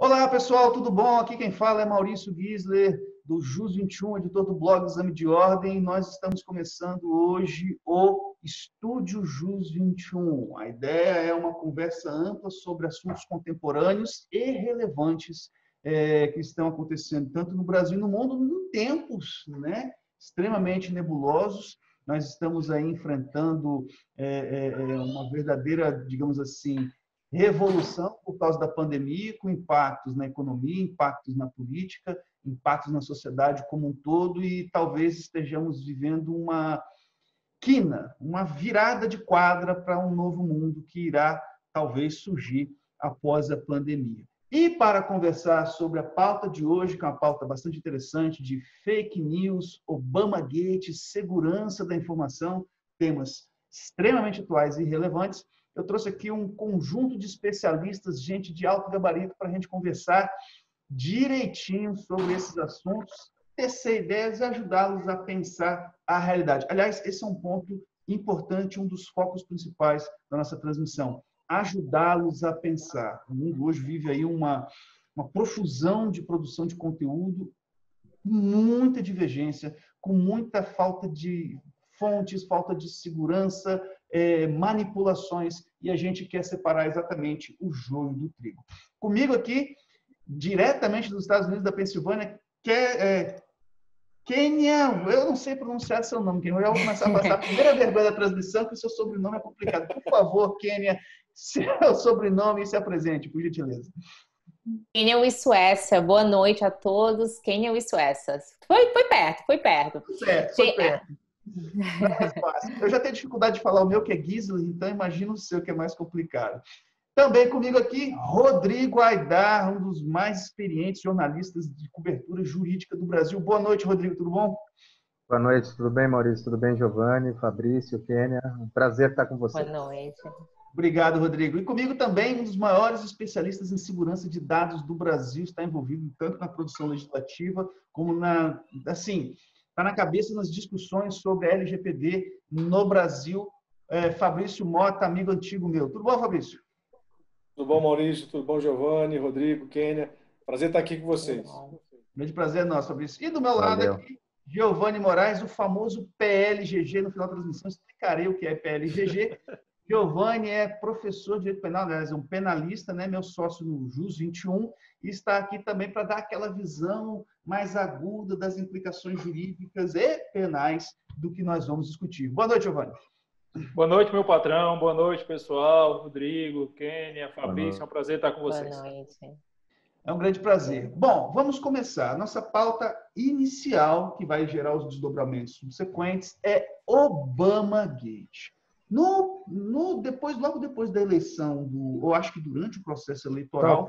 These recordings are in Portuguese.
Olá, pessoal, tudo bom? Aqui quem fala é Maurício Gisler, do JUS 21, editor do blog Exame de Ordem. Nós estamos começando hoje o Estúdio JUS 21. A ideia é uma conversa ampla sobre assuntos contemporâneos e relevantes que estão acontecendo tanto no Brasil e no mundo em tempos, extremamente nebulosos. Nós estamos aí enfrentando uma verdadeira, digamos assim, revolução por causa da pandemia, com impactos na economia, impactos na política, impactos na sociedade como um todo, e talvez estejamos vivendo uma quina, uma virada de quadra para um novo mundo que irá talvez surgir após a pandemia. E para conversar sobre a pauta de hoje, que é uma pauta bastante interessante de fake news, Obamagate, segurança da informação, temas extremamente atuais e relevantes, eu trouxe aqui um conjunto de especialistas, gente de alto gabarito, para a gente conversar direitinho sobre esses assuntos, tecer ideias e ajudá-los a pensar a realidade. Aliás, esse é um ponto importante, um dos focos principais da nossa transmissão, ajudá-los a pensar. O mundo hoje vive aí uma profusão de produção de conteúdo, muita divergência, com muita falta de fontes, falta de segurança, manipulações, e a gente quer separar exatamente o joio do trigo. Comigo aqui, diretamente dos Estados Unidos, da Pensilvânia, Kênia, eu não sei pronunciar seu nome, Kênia, eu já vou começar a passar a primeira vergonha da transmissão, que o seu sobrenome é complicado. Por favor, Kênia, seu sobrenome e se apresente, por gentileza. Kênia e Suécia, boa noite a todos. Kênia e Suécia. Foi perto, foi perto. Foi perto. Não é mais fácil. Eu já tenho dificuldade de falar o meu, que é Gisler, então imagina o seu, que é mais complicado. Também comigo aqui, Rodrigo Aidar, um dos mais experientes jornalistas de cobertura jurídica do Brasil. Boa noite, Rodrigo, tudo bom? Boa noite, tudo bem, Maurício? Tudo bem, Giovanni, Fabrício, Kênia? Um prazer estar com você. Boa noite. Obrigado, Rodrigo. E comigo também, um dos maiores especialistas em segurança de dados do Brasil, está envolvido tanto na produção legislativa como está na cabeça nas discussões sobre a LGPD no Brasil. Fabrício Mota, amigo antigo meu. Tudo bom, Fabrício? Tudo bom, Maurício? Tudo bom, Giovanni, Rodrigo, Kênia? Prazer estar aqui com vocês. Grande prazer é nosso, Fabrício. E do meu lado aqui, Giovanni Moraes, o famoso PLGG. No final da transmissão, explicarei o que é PLGG. Giovanni é professor de direito penal, aliás, é um penalista, meu sócio no JUS 21, e está aqui também para dar aquela visão mais aguda das implicações jurídicas e penais do que nós vamos discutir. Boa noite, Giovanni. Boa noite, meu patrão. Boa noite, pessoal. Rodrigo, Kênia, Fabrício. É um prazer estar com vocês. Boa noite. É um grande prazer. Bom, vamos começar. Nossa pauta inicial, que vai gerar os desdobramentos subsequentes, é Obamagate. Logo depois da eleição, ou acho que durante o processo eleitoral,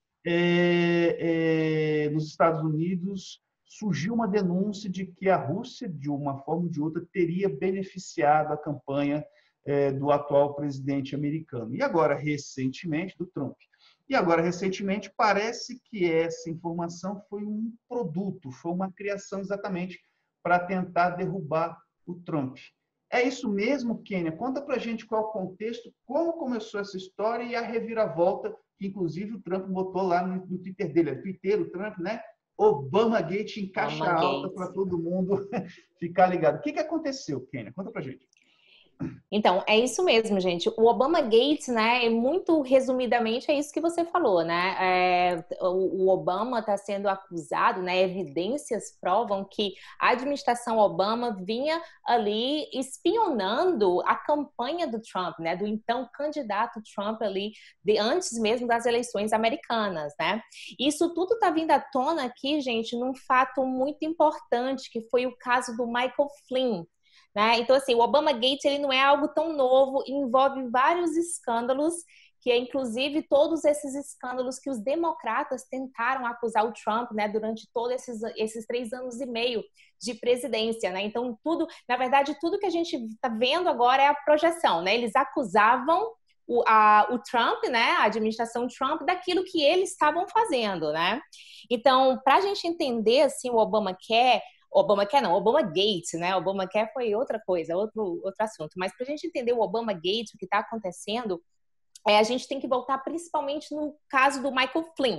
nos Estados Unidos, surgiu uma denúncia de que a Rússia, de uma forma ou de outra, teria beneficiado a campanha do atual presidente americano. E agora, recentemente, do Trump. E agora, recentemente, parece que essa informação foi um produto, foi uma criação exatamente para tentar derrubar o Trump. É isso mesmo, Kênia? Conta pra gente qual é o contexto, como começou essa história e a reviravolta que, inclusive, o Trump botou lá no Twitter dele. É Twitter, o Trump, Obamagate em caixa alta para todo mundo ficar ligado. O que aconteceu, Kênia? Conta pra gente. Então, é isso mesmo, gente. O Obamagate, muito resumidamente, é isso que você falou, o Obama está sendo acusado, evidências provam que a administração Obama vinha ali espionando a campanha do Trump, do então candidato Trump ali, antes mesmo das eleições americanas, Isso tudo está vindo à tona aqui, gente, num fato muito importante, que foi o caso do Michael Flynn. Então, assim, o Obamagate ele não é algo tão novo, envolve vários escândalos, que é inclusive todos esses escândalos que os democratas tentaram acusar o Trump, durante todos esses 3 anos e meio de presidência, Então, na verdade, tudo que a gente está vendo agora é a projeção, Eles acusavam o Trump, a administração Trump, daquilo que eles estavam fazendo, Então, para a gente entender, assim, o Obamagate, Obamacare foi outra coisa, outro assunto. Mas para a gente entender o Obamagate, o que está acontecendo, a gente tem que voltar principalmente no caso do Michael Flynn,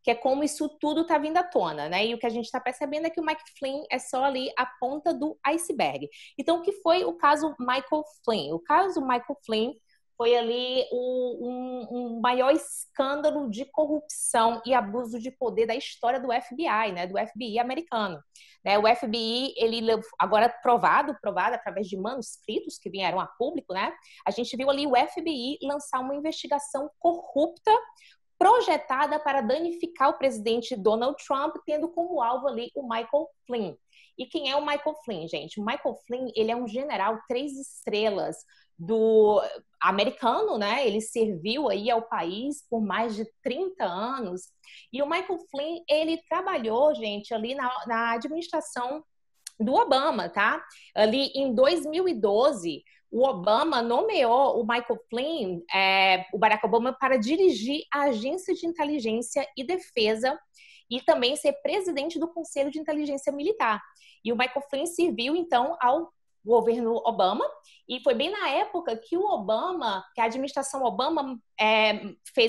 que é como isso tudo está vindo à tona, né? E o que a gente está percebendo é que o Mike Flynn é só ali a ponta do iceberg. Então, o que foi o caso Michael Flynn? O caso Michael Flynn foi ali um maior escândalo de corrupção e abuso de poder da história do FBI, né? Do FBI americano. Né? O FBI, ele agora provado através de manuscritos que vieram a público, né? A gente viu ali o FBI lançar uma investigação corrupta projetada para danificar o presidente Donald Trump, tendo como alvo ali o Michael Flynn. E quem é o Michael Flynn, gente? O Michael Flynn, ele é um general 3 estrelas do americano, né? Ele serviu aí ao país por mais de 30 anos. E o Michael Flynn, ele trabalhou, gente, ali na administração do Obama, tá? Ali em 2012, o Obama nomeou o Michael Flynn, o Barack Obama, para dirigir a Agência de Inteligência e Defesa e também ser presidente do Conselho de Inteligência Militar. E o Michael Flynn serviu, então, ao governo Obama, e foi bem na época que que a administração Obama fez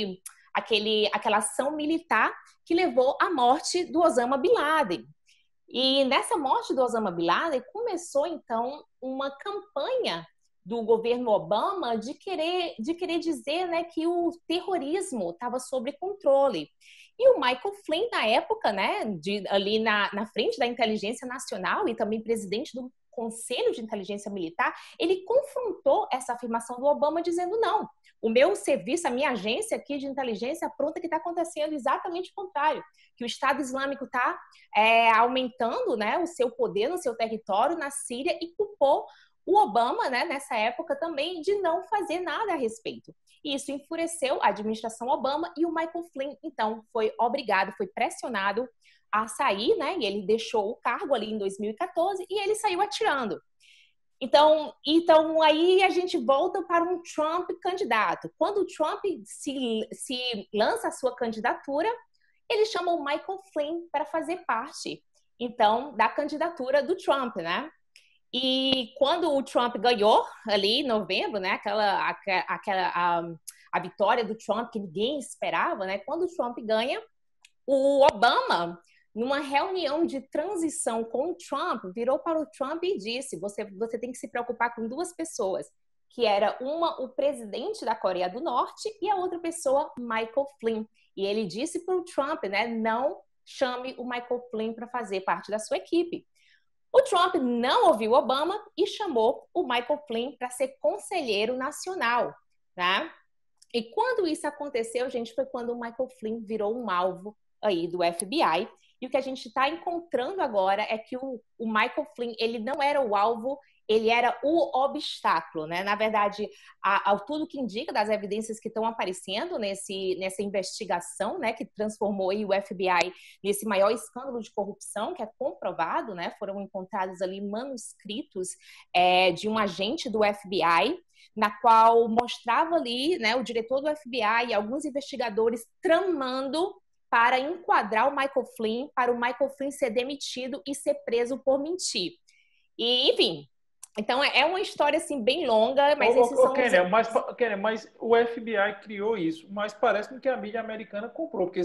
aquela ação militar que levou à morte do Osama Bin Laden. E nessa morte do Osama Bin Laden começou, então, uma campanha do governo Obama de querer dizer, né, que o terrorismo estava sob controle. E o Michael Flynn, na época, né, ali na frente da inteligência nacional e também presidente do Conselho de Inteligência Militar, ele confrontou essa afirmação do Obama dizendo: não, o meu serviço, a minha agência aqui de inteligência aponta que está acontecendo exatamente o contrário, que o Estado Islâmico está aumentando, né, o seu poder no seu território, na Síria, e culpou o Obama, né, nessa época também, de não fazer nada a respeito. E isso enfureceu a administração Obama, e o Michael Flynn, então, foi pressionado a sair, né, e ele deixou o cargo ali em 2014 e ele saiu atirando. Então aí a gente volta para um Trump candidato. Quando o Trump se lança a sua candidatura, ele chama o Michael Flynn para fazer parte, então, da candidatura do Trump, né? E quando o Trump ganhou ali em novembro, né, a vitória do Trump que ninguém esperava, né? Quando o Trump ganha, o Obama, numa reunião de transição com o Trump, virou para o Trump e disse: você tem que se preocupar com 2 pessoas, que era o presidente da Coreia do Norte, e a outra pessoa, Michael Flynn. E ele disse para o Trump, né, não chame o Michael Flynn para fazer parte da sua equipe. O Trump não ouviu o Obama e chamou o Michael Flynn para ser conselheiro nacional, tá? E quando isso aconteceu, gente, foi quando o Michael Flynn virou um alvo aí do FBI. E o que a gente está encontrando agora é que o Michael Flynn, ele não era o alvo, ele era o obstáculo, né? Na verdade, ao tudo que indica das evidências que estão aparecendo nessa investigação, né, que transformou aí o FBI nesse maior escândalo de corrupção, que é comprovado, né? Foram encontrados ali manuscritos de um agente do FBI, na qual mostrava ali, né, o diretor do FBI e alguns investigadores tramando para enquadrar o Michael Flynn, para o Michael Flynn ser demitido e ser preso por mentir. E, enfim, então é uma história assim bem longa, mas esses são mas o FBI criou isso, mas parece que a mídia americana comprou, porque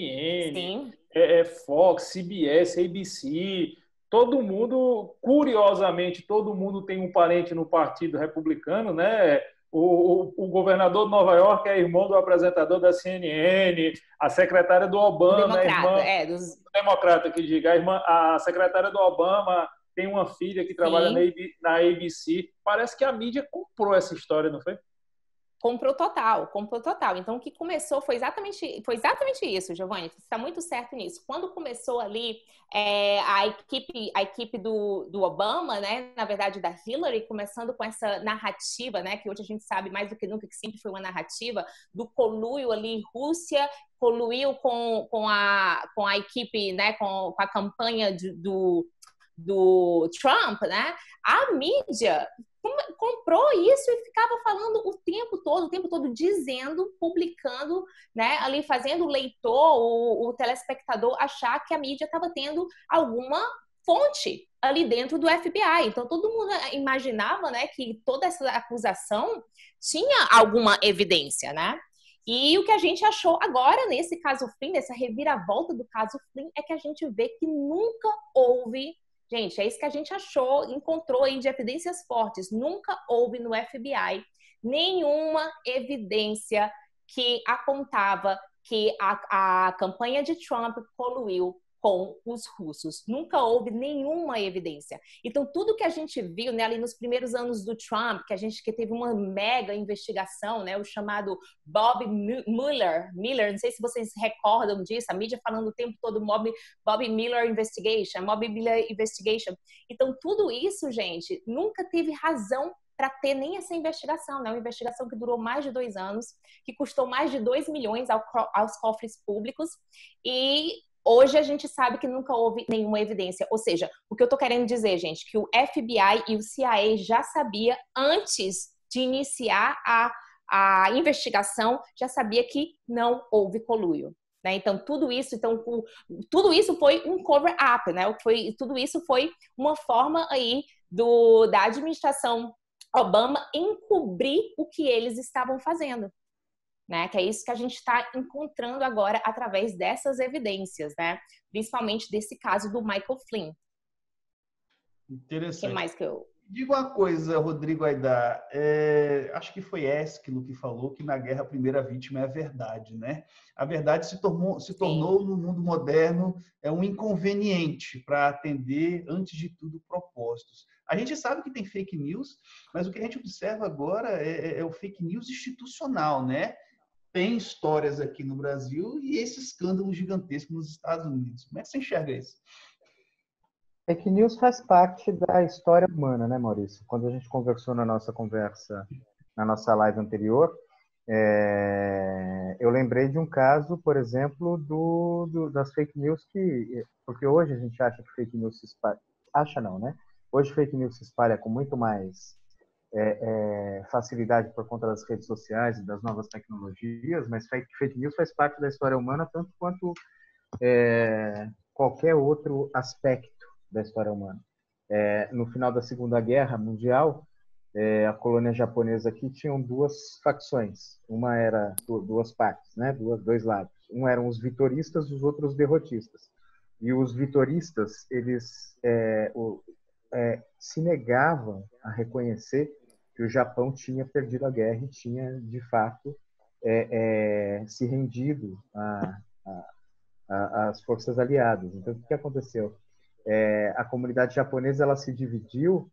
CNN, Fox, CBS, ABC, todo mundo, curiosamente, todo mundo tem um parente no Partido Republicano, né? O governador de Nova York é irmão do apresentador da CNN, a secretária do Obama é irmã do democrata que diga, a secretária do Obama tem uma filha que trabalha na ABC. Parece que a mídia comprou essa história, não foi? Comprou total. Então, o que começou foi exatamente isso, Giovanni. Você está muito certo nisso. Quando começou ali a equipe do Obama, né, na verdade da Hillary, começando com essa narrativa, né, que hoje a gente sabe mais do que nunca que sempre foi uma narrativa do conluio ali, Rússia coluiu com a equipe, né, com a campanha do Trump, né? A mídia comprou isso e ficava falando o tempo todo, dizendo, publicando, né, ali fazendo o leitor, o telespectador achar que a mídia estava tendo alguma fonte ali dentro do FBI. Então, todo mundo imaginava, né, que toda essa acusação tinha alguma evidência, né? E o que a gente achou agora nesse caso Flynn, nessa reviravolta do caso Flynn, é que a gente vê que nunca houve, gente, é isso que a gente achou, encontrou aí de evidências fortes, nunca houve no FBI nenhuma evidência que apontava que a campanha de Trump coluiu com os russos. Nunca houve nenhuma evidência. Então, tudo que a gente viu, né, ali nos primeiros anos do Trump, que teve uma mega investigação, né, o chamado Bob Mueller, não sei se vocês recordam disso, a mídia falando o tempo todo Bob Mueller Investigation. Então, tudo isso, gente, nunca teve razão para ter nem essa investigação, né? Uma investigação que durou mais de 2 anos, que custou mais de 2 milhões aos cofres públicos, e hoje a gente sabe que nunca houve nenhuma evidência. Ou seja, o que eu estou querendo dizer, gente, que o FBI e o CIA já sabia, antes de iniciar a investigação, já sabia que não houve conluio. Né? Então, tudo isso foi um cover-up, né? Tudo isso foi uma forma aí da administração Obama encobrir o que eles estavam fazendo. Né? Que é isso que a gente está encontrando agora através dessas evidências, né? Principalmente desse caso do Michael Flynn. Interessante. Que mais que eu... Diga uma coisa, Rodrigo Aidar, acho que foi Ésquilo que falou que na guerra a primeira vítima é a verdade, né? A verdade se tornou no mundo moderno um inconveniente para atender, antes de tudo, propósitos. A gente sabe que tem fake news, mas o que a gente observa agora é o fake news institucional, né? Tem histórias aqui no Brasil e esse escândalo gigantesco nos Estados Unidos. Como é que você enxerga isso? Fake news faz parte da história humana, né, Maurício? Quando a gente conversou na nossa live anterior, eu lembrei de um caso, por exemplo, das fake news porque hoje a gente acha que fake news se espalha, acha não, né? Hoje fake news se espalha com muito mais facilidade por conta das redes sociais e das novas tecnologias, mas fake news faz parte da história humana tanto quanto qualquer outro aspecto da história humana. No final da Segunda Guerra Mundial, a colônia japonesa aqui tinham 2 facções. Uma era 2 partes, né? Dois lados. Um eram os vitoristas, os outros derrotistas. E os vitoristas, eles se negavam a reconhecer que o Japão tinha perdido a guerra e tinha, de fato, se rendido às forças aliadas. Então, o que aconteceu? A comunidade japonesa ela se dividiu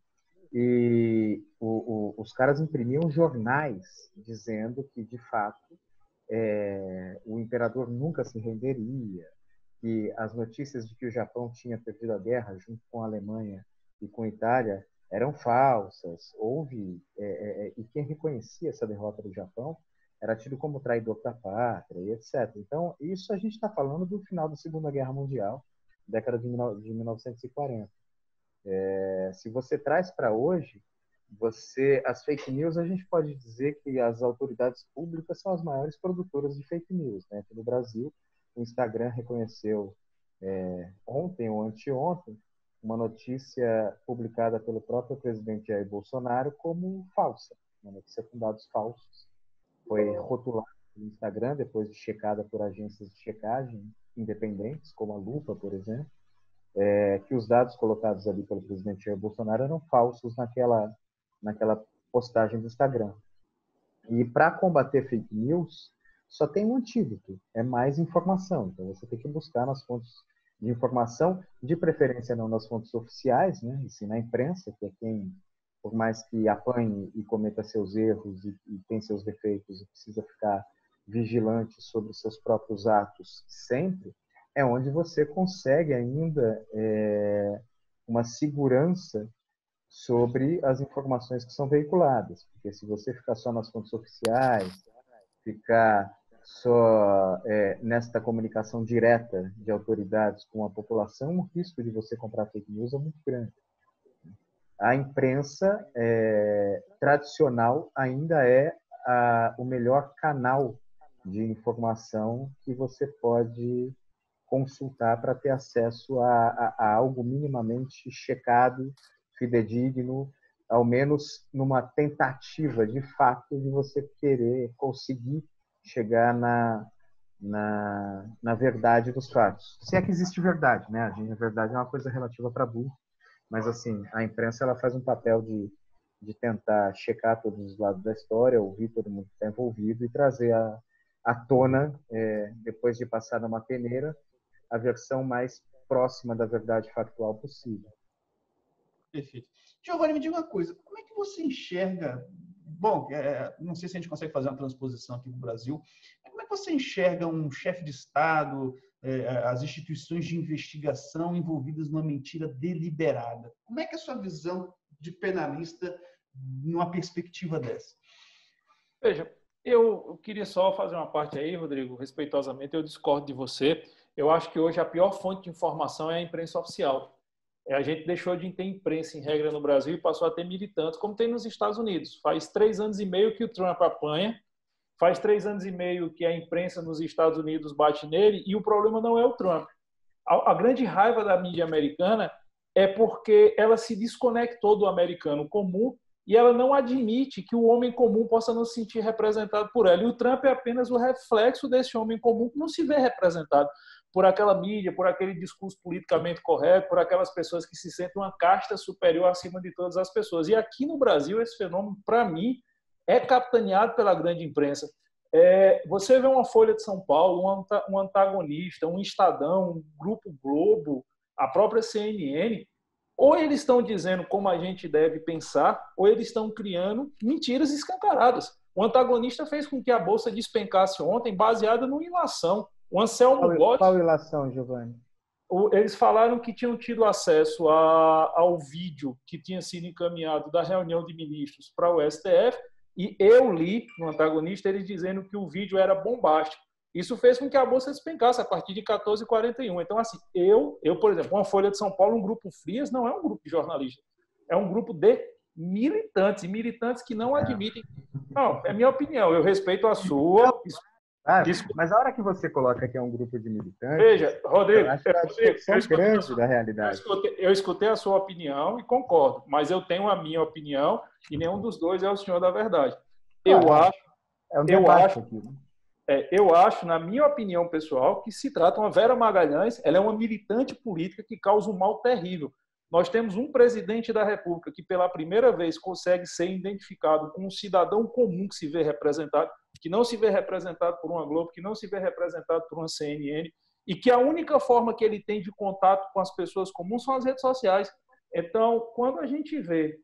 e os caras imprimiam jornais dizendo que, de fato, o imperador nunca se renderia, que as notícias de que o Japão tinha perdido a guerra junto com a Alemanha e com a Itália eram falsas. E quem reconhecia essa derrota do Japão era tido como traidor da pátria, e etc. Então, isso a gente está falando do final da Segunda Guerra Mundial, década de 1940. Se você traz para hoje, as fake news, a gente pode dizer que as autoridades públicas são as maiores produtoras de fake news. Né? Aqui no Brasil, o Instagram reconheceu ontem ou anteontem uma notícia publicada pelo próprio presidente Jair Bolsonaro como falsa, uma notícia com dados falsos. Foi rotulada no Instagram, depois de checada por agências de checagem independentes, como a Lupa, por exemplo, que os dados colocados ali pelo presidente Jair Bolsonaro eram falsos naquela postagem do Instagram. E para combater fake news, só tem um antídoto, é mais informação. Então você tem que buscar nas fontes de informação, de preferência não nas fontes oficiais, né, e sim na imprensa, que é quem, por mais que apanhe e cometa seus erros e tem seus defeitos e precisa ficar vigilante sobre seus próprios atos sempre, é onde você consegue ainda uma segurança sobre as informações que são veiculadas. Porque se você ficar só nas fontes oficiais, ficar só nesta comunicação direta de autoridades com a população, o risco de você comprar fake news é muito grande. A imprensa tradicional ainda é o melhor canal de informação que você pode consultar para ter acesso a algo minimamente checado, fidedigno, ao menos numa tentativa de fato de você querer conseguir chegar na verdade dos fatos. Se é que existe verdade, né? A verdade é uma coisa relativa para burro, mas assim, a imprensa ela faz um papel de tentar checar todos os lados da história, ouvir todo mundo que está envolvido e trazer à tona, depois de passar numa peneira, a versão mais próxima da verdade factual possível. Perfeito. Giovanni, me diga uma coisa, como é que você enxerga, bom, não sei se a gente consegue fazer uma transposição aqui no Brasil, mas como é que você enxerga um chefe de Estado, as instituições de investigação envolvidas numa mentira deliberada? Como é que é a sua visão de penalista numa perspectiva dessa? Veja, eu queria só fazer uma parte aí, Rodrigo, respeitosamente, eu discordo de você. Eu acho que hoje a pior fonte de informação é a imprensa oficial. A gente deixou de ter imprensa em regra no Brasil e passou a ter militantes, como tem nos Estados Unidos. Faz 3 anos e meio que o Trump apanha, faz 3 anos e meio que a imprensa nos Estados Unidos bate nele, e o problema não é o Trump. A grande raiva da mídia americana é porque ela se desconectou do americano comum e ela não admite que o homem comum possa não se sentir representado por ela. E o Trump é apenas o reflexo desse homem comum que não se vê representado por aquela mídia, por aquele discurso politicamente correto, por aquelas pessoas que se sentem uma casta superior acima de todas as pessoas. E aqui no Brasil, esse fenômeno, para mim, é capitaneado pela grande imprensa. Você vê uma Folha de São Paulo, um Antagonista, um Estadão, um Grupo Globo, a própria CNN, ou eles estão dizendo como a gente deve pensar, ou eles estão criando mentiras escancaradas. O Antagonista fez com que a Bolsa despencasse ontem, baseada numa ilação. O Anselmo Gotti... Qual ilação, Giovanni? Eles falaram que tinham tido acesso ao vídeo que tinha sido encaminhado da reunião de ministros para o STF, e eu li no Antagonista eles dizendo que o vídeo era bombástico. Isso fez com que a Bolsa despencasse a partir de 14h41. Então, assim, eu, por exemplo, uma Folha de São Paulo, um grupo Frias, não é um grupo de jornalistas, é um grupo de militantes, e militantes que não admitem... Não, é minha opinião, eu respeito a sua... Mas a hora que você coloca que é um grupo de militantes... Veja, Rodrigo... Eu acho que é a distorção grande da realidade. Eu escutei a sua opinião e concordo, mas eu tenho a minha opinião e nenhum dos dois é o senhor da verdade. Eu acho, na minha opinião pessoal, que se trata uma Vera Magalhães, ela é uma militante política que causa um mal terrível. Nós temos um presidente da República que, pela primeira vez, consegue ser identificado com um cidadão comum que se vê representado, que não se vê representado por uma Globo, que não se vê representado por uma CNN, e que a única forma que ele tem de contato com as pessoas comuns são as redes sociais. Então, quando a gente vê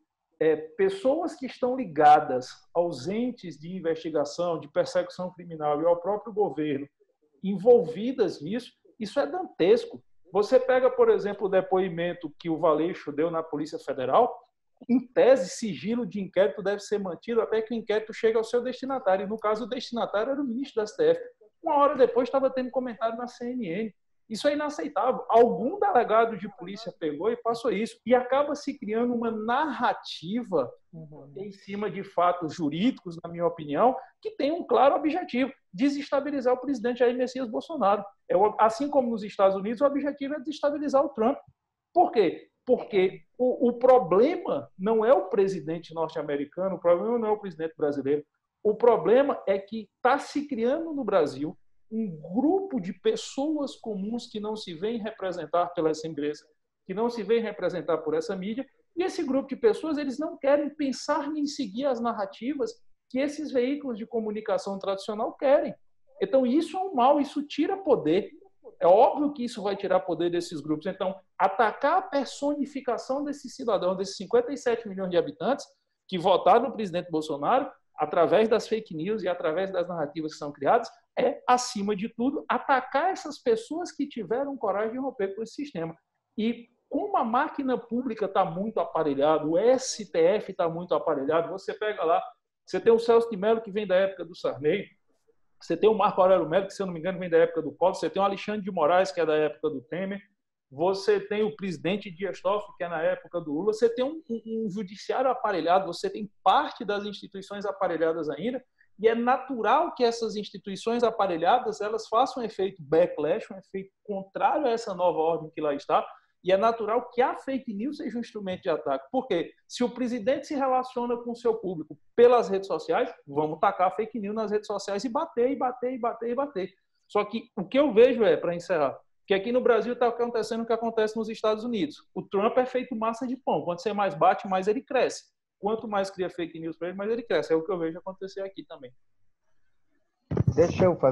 pessoas que estão ligadas aos entes de investigação, de persecução criminal e ao próprio governo envolvidas nisso, isso é dantesco. Você pega, por exemplo, o depoimento que o Valeixo deu na Polícia Federal, em tese, sigilo de inquérito deve ser mantido até que o inquérito chegue ao seu destinatário. E, no caso, o destinatário era o ministro da STF. 1 hora depois estava tendo comentário na CNN. Isso é inaceitável. Algum delegado de polícia pegou e passou isso. E acaba se criando uma narrativa em cima de fatos jurídicos, na minha opinião, que tem um claro objetivo: desestabilizar o presidente Jair Messias Bolsonaro. Assim como nos Estados Unidos, o objetivo é desestabilizar o Trump. Por quê? Porque o problema não é o presidente norte-americano, o problema não é o presidente brasileiro. O problema é que está se criando no Brasil um grupo de pessoas comuns que não se veem representar pela essa imprensa, que não se veem representar por essa mídia, e esse grupo de pessoas eles não querem pensar nem seguir as narrativas que esses veículos de comunicação tradicional querem. Então, isso é um mal, isso tira poder. É óbvio que isso vai tirar poder desses grupos. Então, atacar a personificação desse cidadão, desses 57 milhões de habitantes que votaram no presidente Bolsonaro, através das fake news e através das narrativas que são criadas, é, acima de tudo, atacar essas pessoas que tiveram coragem de romper com esse sistema. E como a máquina pública está muito aparelhada, o STF está muito aparelhado, você pega lá, você tem o Celso de Mello, que vem da época do Sarney, você tem o Marco Aurélio Mello, que, se eu não me engano, vem da época do Collor, você tem o Alexandre de Moraes, que é da época do Temer, você tem o presidente Dias Toffoli, que é na época do Lula, você tem um judiciário aparelhado, você tem parte das instituições aparelhadas ainda, e é natural que essas instituições aparelhadas elas façam um efeito backlash, um efeito contrário a essa nova ordem que lá está, E é natural que a fake news seja um instrumento de ataque. Por quê? Se o presidente se relaciona com o seu público pelas redes sociais, vamos tacar fake news nas redes sociais e bater, e bater, e bater, e bater. Só que o que eu vejo para encerrar, que aqui no Brasil está acontecendo o que acontece nos Estados Unidos. O Trump é feito massa de pão. Quanto você mais bate, mais ele cresce. Quanto mais cria fake news para ele, mais ele cresce. É o que eu vejo acontecer aqui também. Deixa eu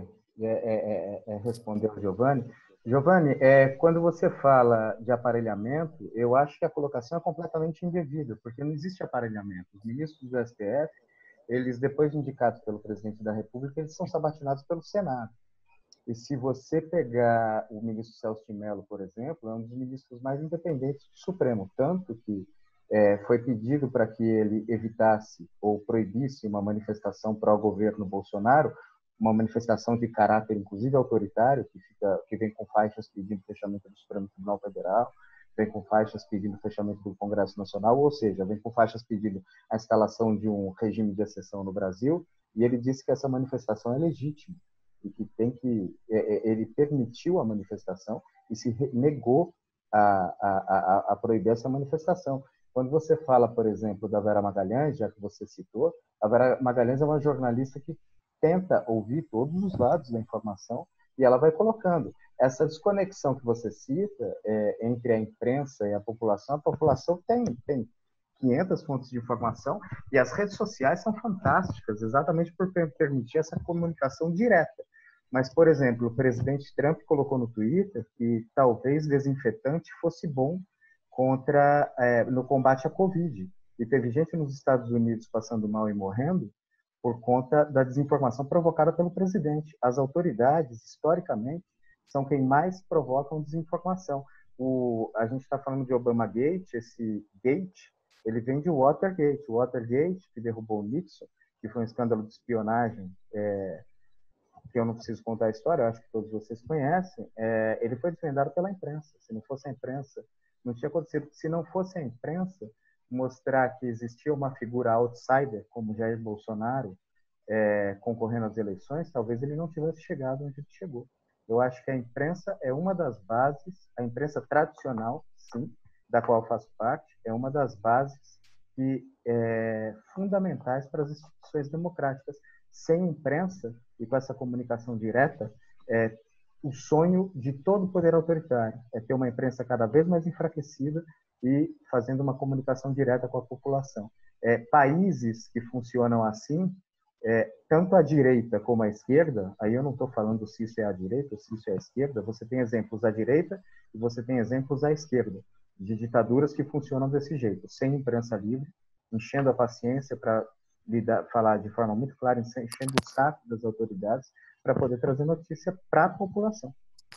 responder ao Giovanni. Giovanni, quando você fala de aparelhamento, eu acho que a colocação é completamente indevida, porque não existe aparelhamento. Os ministros do STF, eles, depois de indicados pelo presidente da República, eles são sabatinados pelo Senado. E se você pegar o ministro Celso de Mello, por exemplo, é um dos ministros mais independentes do Supremo, tanto que foi pedido para que ele evitasse ou proibisse uma manifestação pró-governo Bolsonaro, uma manifestação de caráter, inclusive, autoritário, que vem com faixas pedindo fechamento do Supremo Tribunal Federal, vem com faixas pedindo fechamento do Congresso Nacional, ou seja, vem com faixas pedindo a instalação de um regime de exceção no Brasil, e ele disse que essa manifestação é legítima, e que ele permitiu a manifestação e se negou a proibir essa manifestação. Quando você fala, por exemplo, da Vera Magalhães, já que você citou, a Vera Magalhães é uma jornalista que tenta ouvir todos os lados da informação e ela vai colocando. Essa desconexão que você cita entre a imprensa e a população tem 500 fontes de informação e as redes sociais são fantásticas, exatamente por permitir essa comunicação direta. Mas, por exemplo, o presidente Trump colocou no Twitter que talvez desinfetante fosse bom no combate à Covid. E teve gente nos Estados Unidos passando mal e morrendo por conta da desinformação provocada pelo presidente. As autoridades, historicamente, são quem mais provocam desinformação. A gente está falando de Obamagate, esse gate, ele vem de Watergate. O Watergate, que derrubou o Nixon, que foi um escândalo de espionagem, que eu não preciso contar a história, eu acho que todos vocês conhecem, ele foi desvendado pela imprensa. Se não fosse a imprensa, não tinha acontecido. Se não fosse a imprensa mostrar que existia uma figura outsider, como Jair Bolsonaro, concorrendo às eleições, talvez ele não tivesse chegado onde ele chegou. Eu acho que a imprensa é uma das bases, a imprensa tradicional, sim, da qual eu faço parte, é uma das bases fundamentais para as instituições democráticas. Sem imprensa e com essa comunicação direta, o sonho de todo poder autoritário é ter uma imprensa cada vez mais enfraquecida e fazendo uma comunicação direta com a população. Países que funcionam assim, tanto a direita como a esquerda, aí eu não estou falando se isso é a direita ou se isso é a esquerda, você tem exemplos à direita e você tem exemplos à esquerda, de ditaduras que funcionam desse jeito, sem imprensa livre, enchendo a paciência para falar de forma muito clara, enchendo o saco das autoridades para poder trazer notícia para a população.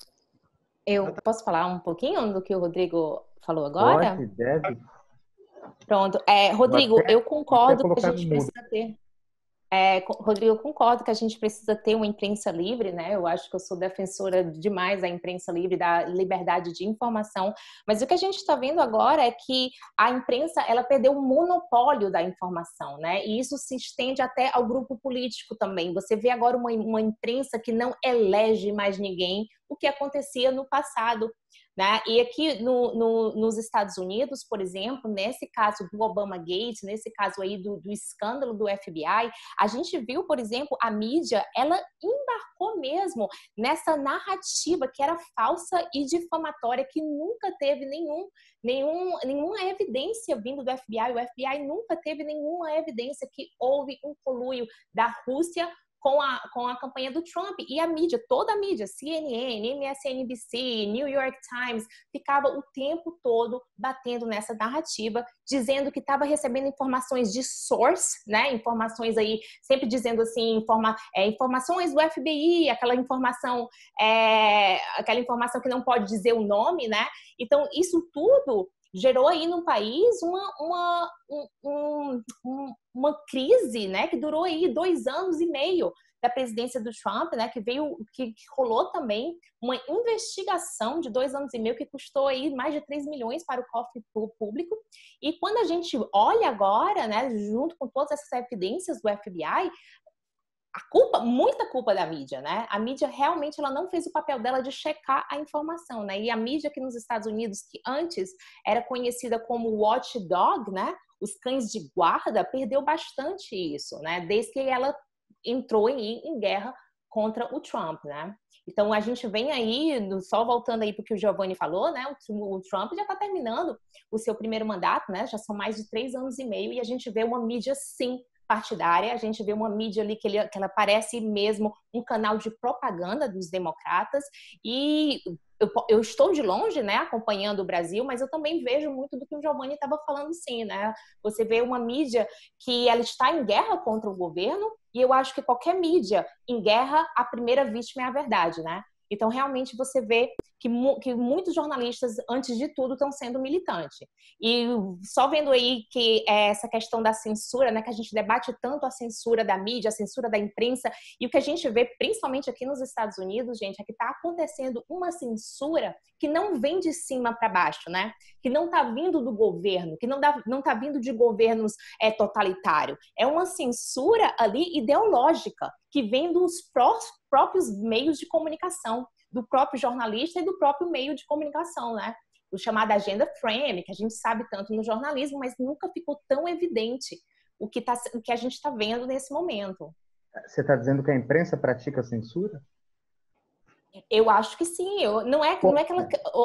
Eu posso falar um pouquinho do que o Rodrigo falou agora? Pode, deve. Pronto. Rodrigo, eu concordo que a gente precisa ter... Rodrigo, eu concordo que a gente precisa ter uma imprensa livre, né? Eu acho que eu sou defensora demais da imprensa livre, da liberdade de informação, mas o que a gente está vendo agora é que a imprensa, ela perdeu o monopólio da informação, né? E isso se estende até ao grupo político também. Você vê agora uma imprensa que não elege mais ninguém, o que acontecia no passado, né? E aqui nos Estados Unidos, por exemplo, nesse caso do Obamagate, nesse caso aí do escândalo do FBI, a gente viu, por exemplo, a mídia, ela embarcou mesmo nessa narrativa que era falsa e difamatória, que nunca teve nenhuma evidência vindo do FBI. O FBI nunca teve nenhuma evidência que houve um conluio da Rússia com a campanha do Trump. E a mídia, toda a mídia, CNN, MSNBC, New York Times, ficava o tempo todo batendo nessa narrativa, dizendo que estava recebendo informações de source, né? Informações aí, sempre dizendo assim, informações do FBI, aquela informação que não pode dizer o nome, né? Então, isso tudo gerou aí no país uma crise, né, que durou aí 2 anos e meio da presidência do Trump, né, que rolou também uma investigação de 2 anos e meio que custou aí mais de 3 milhões para o cofre público. E quando a gente olha agora, né, junto com todas essas evidências do FBI, muita culpa da mídia, né? A mídia realmente ela não fez o papel dela de checar a informação, né? E a mídia aqui nos Estados Unidos, que antes era conhecida como watchdog, né? Os cães de guarda, perdeu bastante isso, né? Desde que ela entrou em guerra contra o Trump, né? Então, a gente vem aí, só voltando aí para o que o Giovanni falou, né? O Trump já está terminando o seu primeiro mandato, né? Já são mais de 3 anos e meio e a gente vê uma mídia, sim, partidária. A gente vê uma mídia ali que ela parece mesmo um canal de propaganda dos democratas e eu estou de longe, né, acompanhando o Brasil, mas eu também vejo muito do que o Giovanni estava falando, sim, né? Você vê uma mídia que ela está em guerra contra o governo e eu acho que qualquer mídia em guerra, a primeira vítima é a verdade, né? Então, realmente, você vê que muitos jornalistas, antes de tudo, estão sendo militantes. E só vendo aí que essa questão da censura, né, que a gente debate tanto a censura da mídia, a censura da imprensa, e o que a gente vê, principalmente aqui nos Estados Unidos, gente, é que está acontecendo uma censura que não vem de cima para baixo, né? Que não está vindo do governo, que não está vindo de governos totalitários. É uma censura ali ideológica, que vem dos próprios meios de comunicação, do próprio jornalista e do próprio meio de comunicação, né? O chamado agenda frame, que a gente sabe tanto no jornalismo, mas nunca ficou tão evidente o que a gente está vendo nesse momento. Você está dizendo que a imprensa pratica censura? Eu acho que sim. Não é que ela...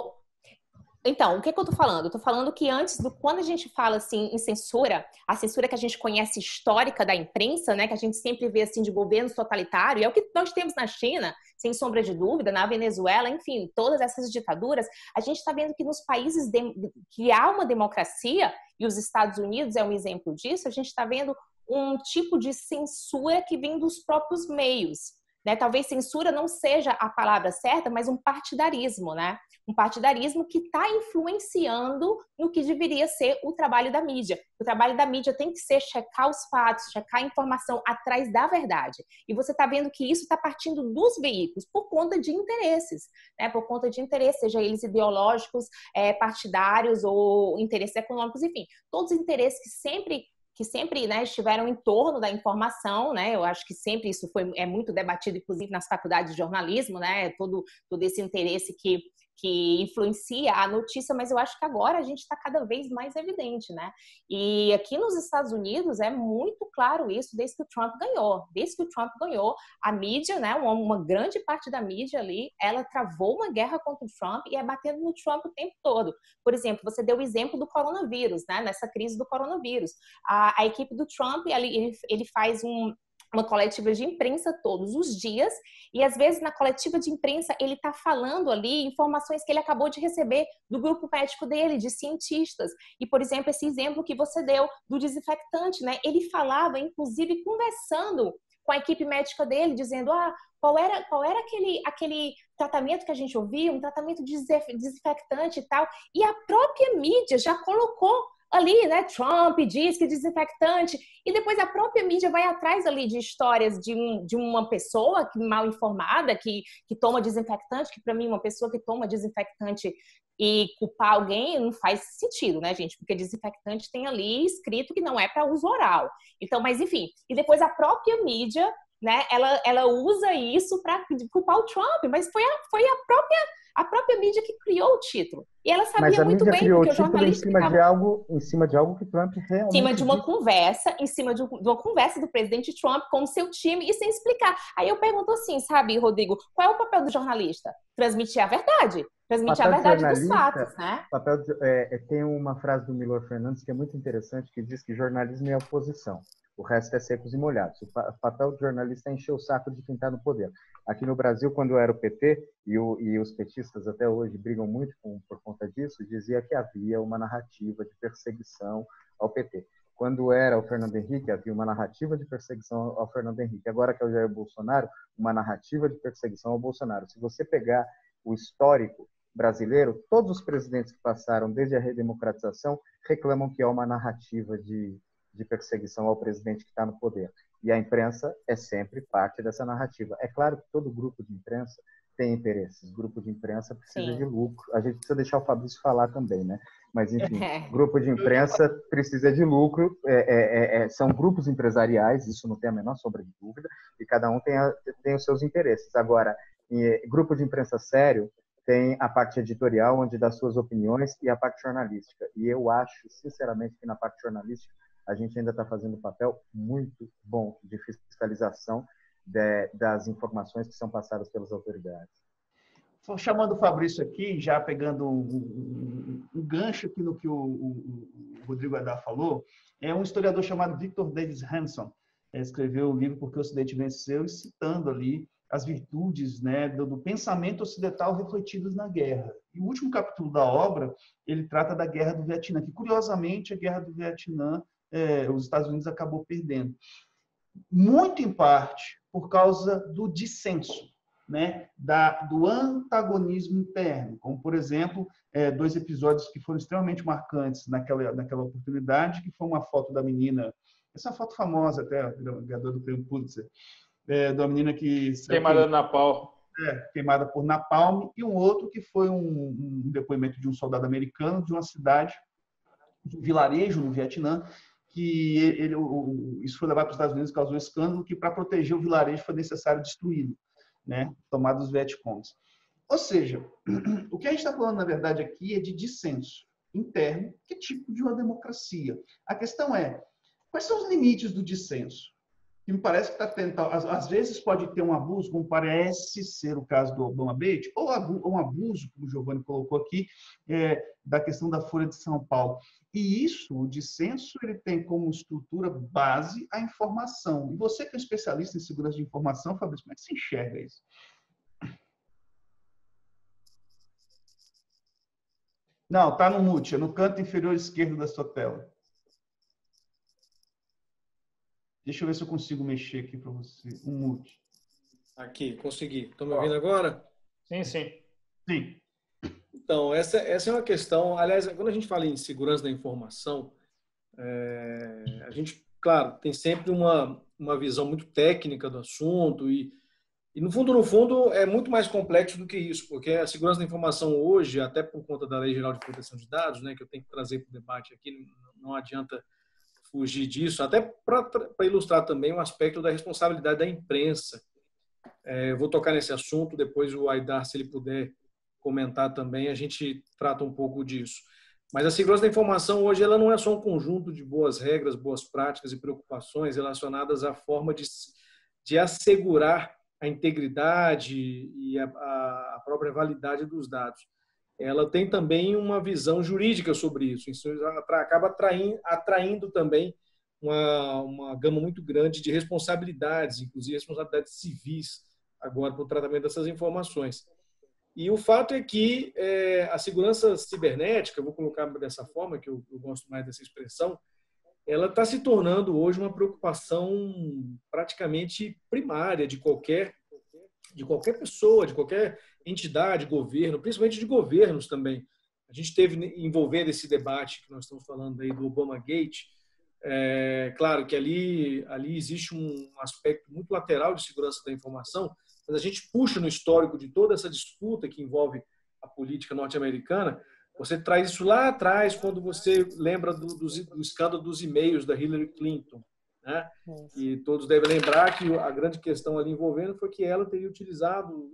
Então, o que eu tô falando? Eu tô falando que quando a gente fala assim em censura, a censura que a gente conhece histórica da imprensa, né, que a gente sempre vê assim de governos totalitários, é o que nós temos na China, sem sombra de dúvida, na Venezuela, enfim, todas essas ditaduras, a gente está vendo que nos países que há uma democracia, e os Estados Unidos é um exemplo disso, a gente está vendo um tipo de censura que vem dos próprios meios. Né? Talvez censura não seja a palavra certa, mas um partidarismo, né? Um partidarismo que está influenciando no que deveria ser o trabalho da mídia. O trabalho da mídia tem que ser checar os fatos, checar a informação atrás da verdade. E você está vendo que isso está partindo dos veículos por conta de interesses, né? Por conta de interesses, seja eles ideológicos, partidários ou interesses econômicos, enfim, todos os interesses que sempre né, estiveram em torno da informação, né? Eu acho que sempre isso é muito debatido, inclusive nas faculdades de jornalismo, né? Todo esse interesse que influencia a notícia, mas eu acho que agora a gente está cada vez mais evidente, né? E aqui nos Estados Unidos é muito claro isso desde que o Trump ganhou. Desde que o Trump ganhou, a mídia, né? Uma grande parte da mídia ali, ela travou uma guerra contra o Trump e é batendo no Trump o tempo todo. Por exemplo, você deu o exemplo do coronavírus, né? Nessa crise do coronavírus. A equipe do Trump, ele faz uma coletiva de imprensa todos os dias e às vezes na coletiva de imprensa ele está falando ali informações que ele acabou de receber do grupo médico dele, de cientistas. E, por exemplo, esse exemplo que você deu do desinfectante, né? Ele falava, inclusive, conversando com a equipe médica dele, dizendo qual era aquele tratamento que a gente ouvia, um tratamento desinfectante e tal. E a própria mídia já colocou ali, né, Trump diz que desinfectante, e depois a própria mídia vai atrás ali de histórias de uma pessoa mal informada que toma desinfectante, que para mim uma pessoa que toma desinfectante e culpar alguém não faz sentido, né, gente? Porque desinfectante tem ali escrito que não é para uso oral. Então, mas enfim, e depois a própria mídia, né, ela usa isso para culpar o Trump, mas foi a própria mídia que criou o título. E ela sabia muito bem, porque o jornalista em cima de algo que Trump realmente... Em cima de uma conversa, em cima de uma conversa do presidente Trump com o seu time e sem explicar. Aí eu pergunto assim, sabe, Rodrigo, qual é o papel do jornalista? Transmitir a verdade. Transmitir a verdade dos fatos, né? Tem uma frase do Milor Fernandes que é muito interessante, que diz que jornalismo é oposição. O resto é secos e molhados. O papel do jornalista é encher o saco de quem está no poder. Aqui no Brasil, quando era o PT, e os petistas até hoje brigam muito por conta disso, dizia que havia uma narrativa de perseguição ao PT. Quando era o Fernando Henrique, havia uma narrativa de perseguição ao Fernando Henrique. Agora que é o Jair Bolsonaro, uma narrativa de perseguição ao Bolsonaro. Se você pegar o histórico brasileiro, todos os presidentes que passaram desde a redemocratização reclamam que há uma narrativa de perseguição ao presidente que está no poder. E a imprensa é sempre parte dessa narrativa. É claro que todo grupo de imprensa tem interesses. Grupo de imprensa precisa de lucro. A gente precisa deixar o Fabrício falar também, né? Mas, enfim, grupo de imprensa precisa de lucro, são grupos empresariais, isso não tem a menor sombra de dúvida, e cada um tem os seus interesses. Agora, grupo de imprensa sério tem a parte editorial, onde dá suas opiniões, e a parte jornalística. E eu acho, sinceramente, que na parte jornalística a gente ainda está fazendo um papel muito bom de fiscalização das informações que são passadas pelas autoridades. Estou chamando o Fabrício aqui, já pegando um gancho aqui no que o Rodrigo Aidar falou. É um historiador chamado Victor Davis Hanson. Escreveu o livro Por que o Ocidente Venceu, e citando ali as virtudes, né, do pensamento ocidental refletidas na guerra. E o último capítulo da obra, ele trata da Guerra do Vietnã, que, curiosamente, a Guerra do Vietnã, os Estados Unidos acabou perdendo. Muito em parte por causa do dissenso, né, do antagonismo interno, como, por exemplo, dois episódios que foram extremamente marcantes naquela oportunidade, que foi uma foto da menina, essa foto famosa até, ganhadora do prêmio Pulitzer, da menina que... Queimada na napalm. Queimada por napalm, e um outro que foi um depoimento de um soldado americano de uma cidade, de um vilarejo no Vietnã, que isso foi levado para os Estados Unidos, causou um escândalo, que para proteger o vilarejo foi necessário destruí-lo, né? Tomar dos Vietcongs. Ou seja, o que a gente está falando, na verdade, aqui é de dissenso interno, que é tipo de uma democracia. A questão é, quais são os limites do dissenso? Que me parece que está tentando, às vezes pode ter um abuso, como parece ser o caso do Obamagate, ou um abuso, como o Giovanni colocou aqui, da questão da Folha de São Paulo. E isso, o dissenso, ele tem como estrutura base a informação. E você que é um especialista em segurança de informação, Fabrício, como é que você enxerga isso? Não, está no mute, é no canto inferior esquerdo da sua tela. Deixa eu ver se eu consigo mexer aqui para você. Um mute. Aqui, consegui. Estão me ouvindo agora? Sim, sim. Sim. Então, essa é uma questão... Aliás, quando a gente fala em segurança da informação, a gente, claro, tem sempre uma visão muito técnica do assunto e no fundo, é muito mais complexo do que isso, porque a segurança da informação hoje, até por conta da Lei Geral de Proteção de Dados, né, que eu tenho que trazer para o debate aqui, não adianta fugir disso, até para ilustrar também o aspecto da responsabilidade da imprensa. Eu vou tocar nesse assunto, depois o Aidar, se ele puder comentar também, a gente trata um pouco disso. Mas a segurança da informação hoje ela não é só um conjunto de boas regras, boas práticas e preocupações relacionadas à forma de assegurar a integridade e a própria validade dos dados. Ela tem também uma visão jurídica sobre isso. Isso acaba atraindo também uma gama muito grande de responsabilidades, inclusive responsabilidades civis, agora para o tratamento dessas informações. E o fato é que a segurança cibernética, eu vou colocar dessa forma, que eu gosto mais dessa expressão, ela está se tornando hoje uma preocupação praticamente primária de qualquer pessoa, de qualquer entidade, governo, principalmente de governos também. A gente teve envolvendo esse debate que nós estamos falando aí do Obamagate. Claro que ali existe um aspecto muito lateral de segurança da informação, mas a gente puxa no histórico de toda essa disputa que envolve a política norte-americana. Você traz isso lá atrás, quando você lembra do escândalo dos e-mails da Hillary Clinton, né? E todos devem lembrar que a grande questão ali envolvendo foi que ela teria utilizado,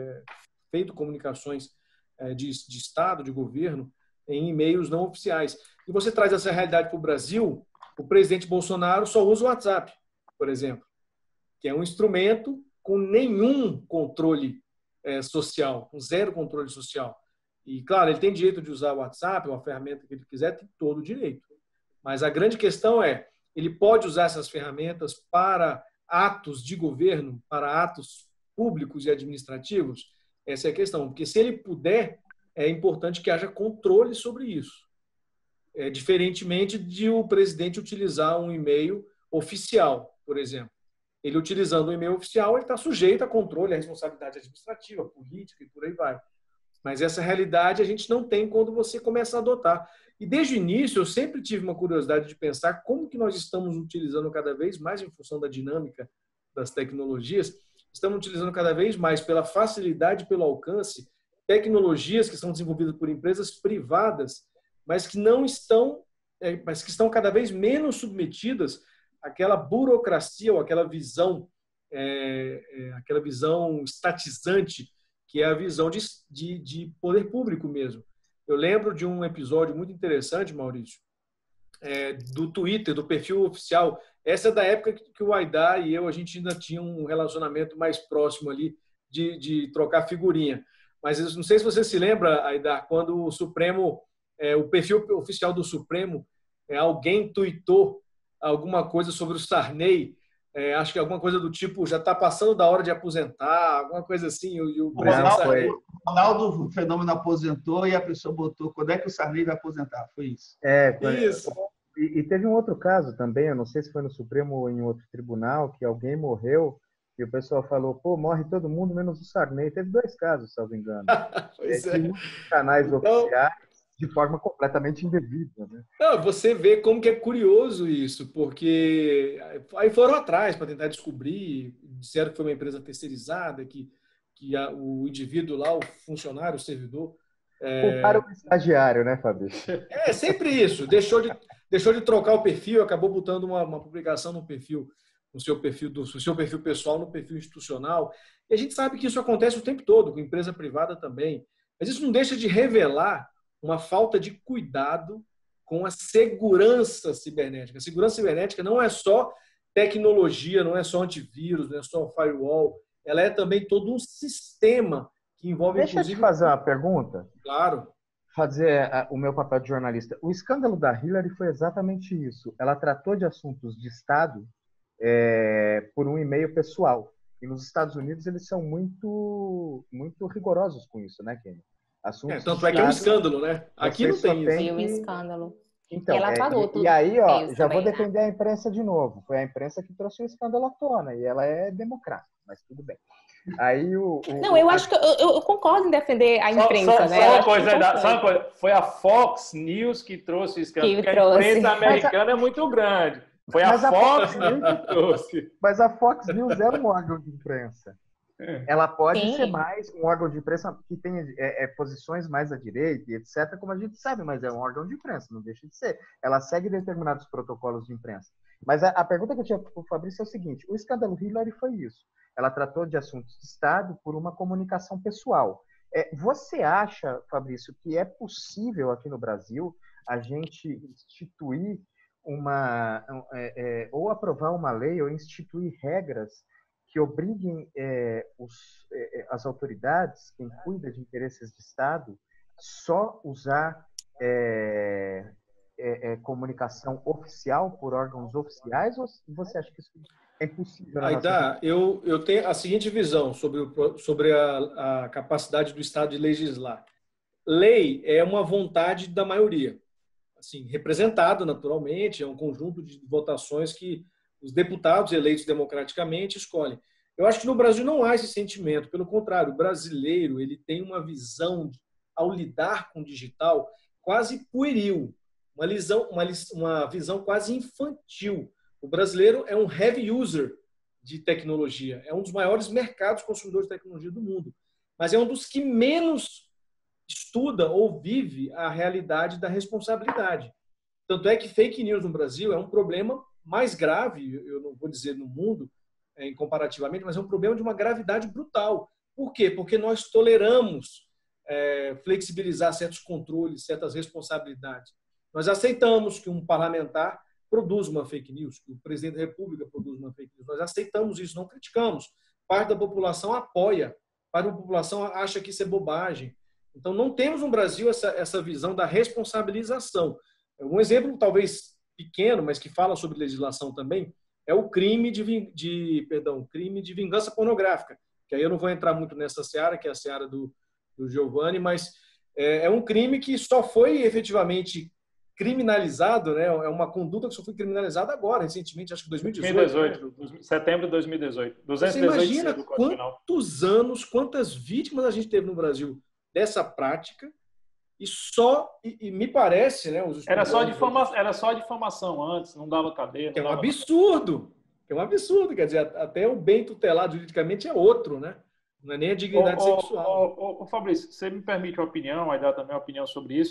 feito comunicações de Estado, de governo, em e-mails não oficiais. E você traz essa realidade para o Brasil, o presidente Bolsonaro só usa o WhatsApp, por exemplo, que é um instrumento com nenhum controle social, com zero controle social. E, claro, ele tem direito de usar o WhatsApp, uma ferramenta que ele quiser, tem todo o direito. Mas a grande questão é, ele pode usar essas ferramentas para atos de governo, para atos públicos e administrativos? Essa é a questão. Porque se ele puder, é importante que haja controle sobre isso. Diferentemente de o presidente utilizar um e-mail oficial, por exemplo. Ele utilizando o e-mail oficial, ele está sujeito a controle, a responsabilidade administrativa, política e por aí vai. Mas essa realidade a gente não tem quando você começa a adotar. E desde o início eu sempre tive uma curiosidade de pensar como que nós estamos utilizando cada vez mais, em função da dinâmica das tecnologias, estamos utilizando cada vez mais pela facilidade, pelo alcance, tecnologias que são desenvolvidas por empresas privadas mas que não estão, mas que estão cada vez menos submetidas àquela burocracia ou àquela visão estatizante, que é a visão de poder público mesmo. Eu lembro de um episódio muito interessante, Maurício, do Twitter, do perfil oficial. Essa é da época que o Aidar e eu, a gente ainda tinha um relacionamento mais próximo ali de trocar figurinha. Mas não sei se você se lembra, Aidar, quando o Supremo, o perfil oficial do Supremo, alguém tuitou alguma coisa sobre o Sarney, acho que alguma coisa do tipo, já está passando da hora de aposentar, alguma coisa assim. O Ronaldo Fenômeno aposentou e a pessoa botou, quando é que o Sarney vai aposentar? Foi isso. Isso. E teve um outro caso também, eu não sei se foi no Supremo ou em outro tribunal, que alguém morreu e o pessoal falou, pô, morre todo mundo menos o Sarney. Teve 2 casos, salvo engano. Pois de canais oficiais de forma completamente indevida, né? Não, você vê como que é curioso isso, porque aí foram atrás para tentar descobrir, disseram que foi uma empresa terceirizada, que o indivíduo lá, o funcionário, o servidor... Culparam o estagiário, né, Fabio? É sempre isso, deixou de trocar o perfil, acabou botando uma publicação no perfil, no seu perfil pessoal, no perfil institucional, e a gente sabe que isso acontece o tempo todo, com empresa privada também, mas isso não deixa de revelar uma falta de cuidado com a segurança cibernética. A segurança cibernética não é só tecnologia, não é só antivírus, não é só firewall, ela é também todo um sistema que envolve, Deixa eu te fazer uma pergunta. Claro. Fazer o meu papel de jornalista. O escândalo da Hillary foi exatamente isso. Ela tratou de assuntos de Estado por um e-mail pessoal. E nos Estados Unidos eles são muito, muito rigorosos com isso, né, Kenny? Tanto é que é um escândalo, né? Aqui não tem isso. Foi um escândalo. Então, e ela pagou tudo. E aí, ó, já também, vou defender a imprensa de novo. Foi a imprensa que trouxe o escândalo à tona. E ela é democrática, mas tudo bem. Aí Não, eu acho que eu concordo em defender a imprensa, né? Só uma coisa, foi a Fox News que trouxe o escândalo, porque a imprensa americana é muito grande. Foi a Fox News que trouxe. Mas a Fox News é um órgão de imprensa. Ela pode ser mais um órgão de imprensa que tem posições mais à direita e etc., como a gente sabe, mas é um órgão de imprensa, não deixa de ser. Ela segue determinados protocolos de imprensa. Mas a pergunta que eu tinha para o Fabrício é o seguinte: o escândalo Hillary foi isso. Ela tratou de assuntos de Estado por uma comunicação pessoal. Você acha, Fabrício, que é possível aqui no Brasil a gente instituir ou aprovar uma lei ou instituir regras que obriguem as autoridades, quem cuida de interesses de Estado, só usar comunicação oficial por órgãos oficiais, ou você acha que isso é impossível? Aidar, eu tenho a seguinte visão sobre a capacidade do Estado de legislar. Lei é uma vontade da maioria, assim, representada naturalmente, é um conjunto de votações que os deputados eleitos democraticamente escolhem. Eu acho que no Brasil não há esse sentimento. Pelo contrário, o brasileiro ele tem uma visão, ao lidar com o digital, quase pueril, uma visão quase infantil. O brasileiro é um heavy user de tecnologia, é um dos maiores mercados consumidores de tecnologia do mundo, mas é um dos que menos estuda ou vive a realidade da responsabilidade. Tanto é que fake news no Brasil é um problema mais grave, eu não vou dizer no mundo, comparativamente, mas é um problema de uma gravidade brutal. Por quê? Porque nós toleramos flexibilizar certos controles, certas responsabilidades. Nós aceitamos que um parlamentar produza uma fake news, que o presidente da República produza uma fake news. Nós aceitamos isso, não criticamos. Parte da população apoia, parte da população acha que isso é bobagem. Então, não temos no Brasil essa visão da responsabilização. Um exemplo, talvez pequeno, mas que fala sobre legislação também, é o crime crime de vingança pornográfica, que aí eu não vou entrar muito nessa seara, que é a seara do Giovanni, mas é um crime que só foi efetivamente criminalizado, né? É uma conduta que só foi criminalizada agora, recentemente, acho que 2018. Setembro de 2018. Você imagina quantos anos, quantas vítimas a gente teve no Brasil dessa prática, e me parece, né? Era só difamação antes, não dava cadeia. É um absurdo. É um absurdo, quer dizer, até o bem tutelado juridicamente é outro, né? Não é nem a dignidade sexual. Fabrício, você me permite uma opinião, vai dar também uma opinião sobre isso.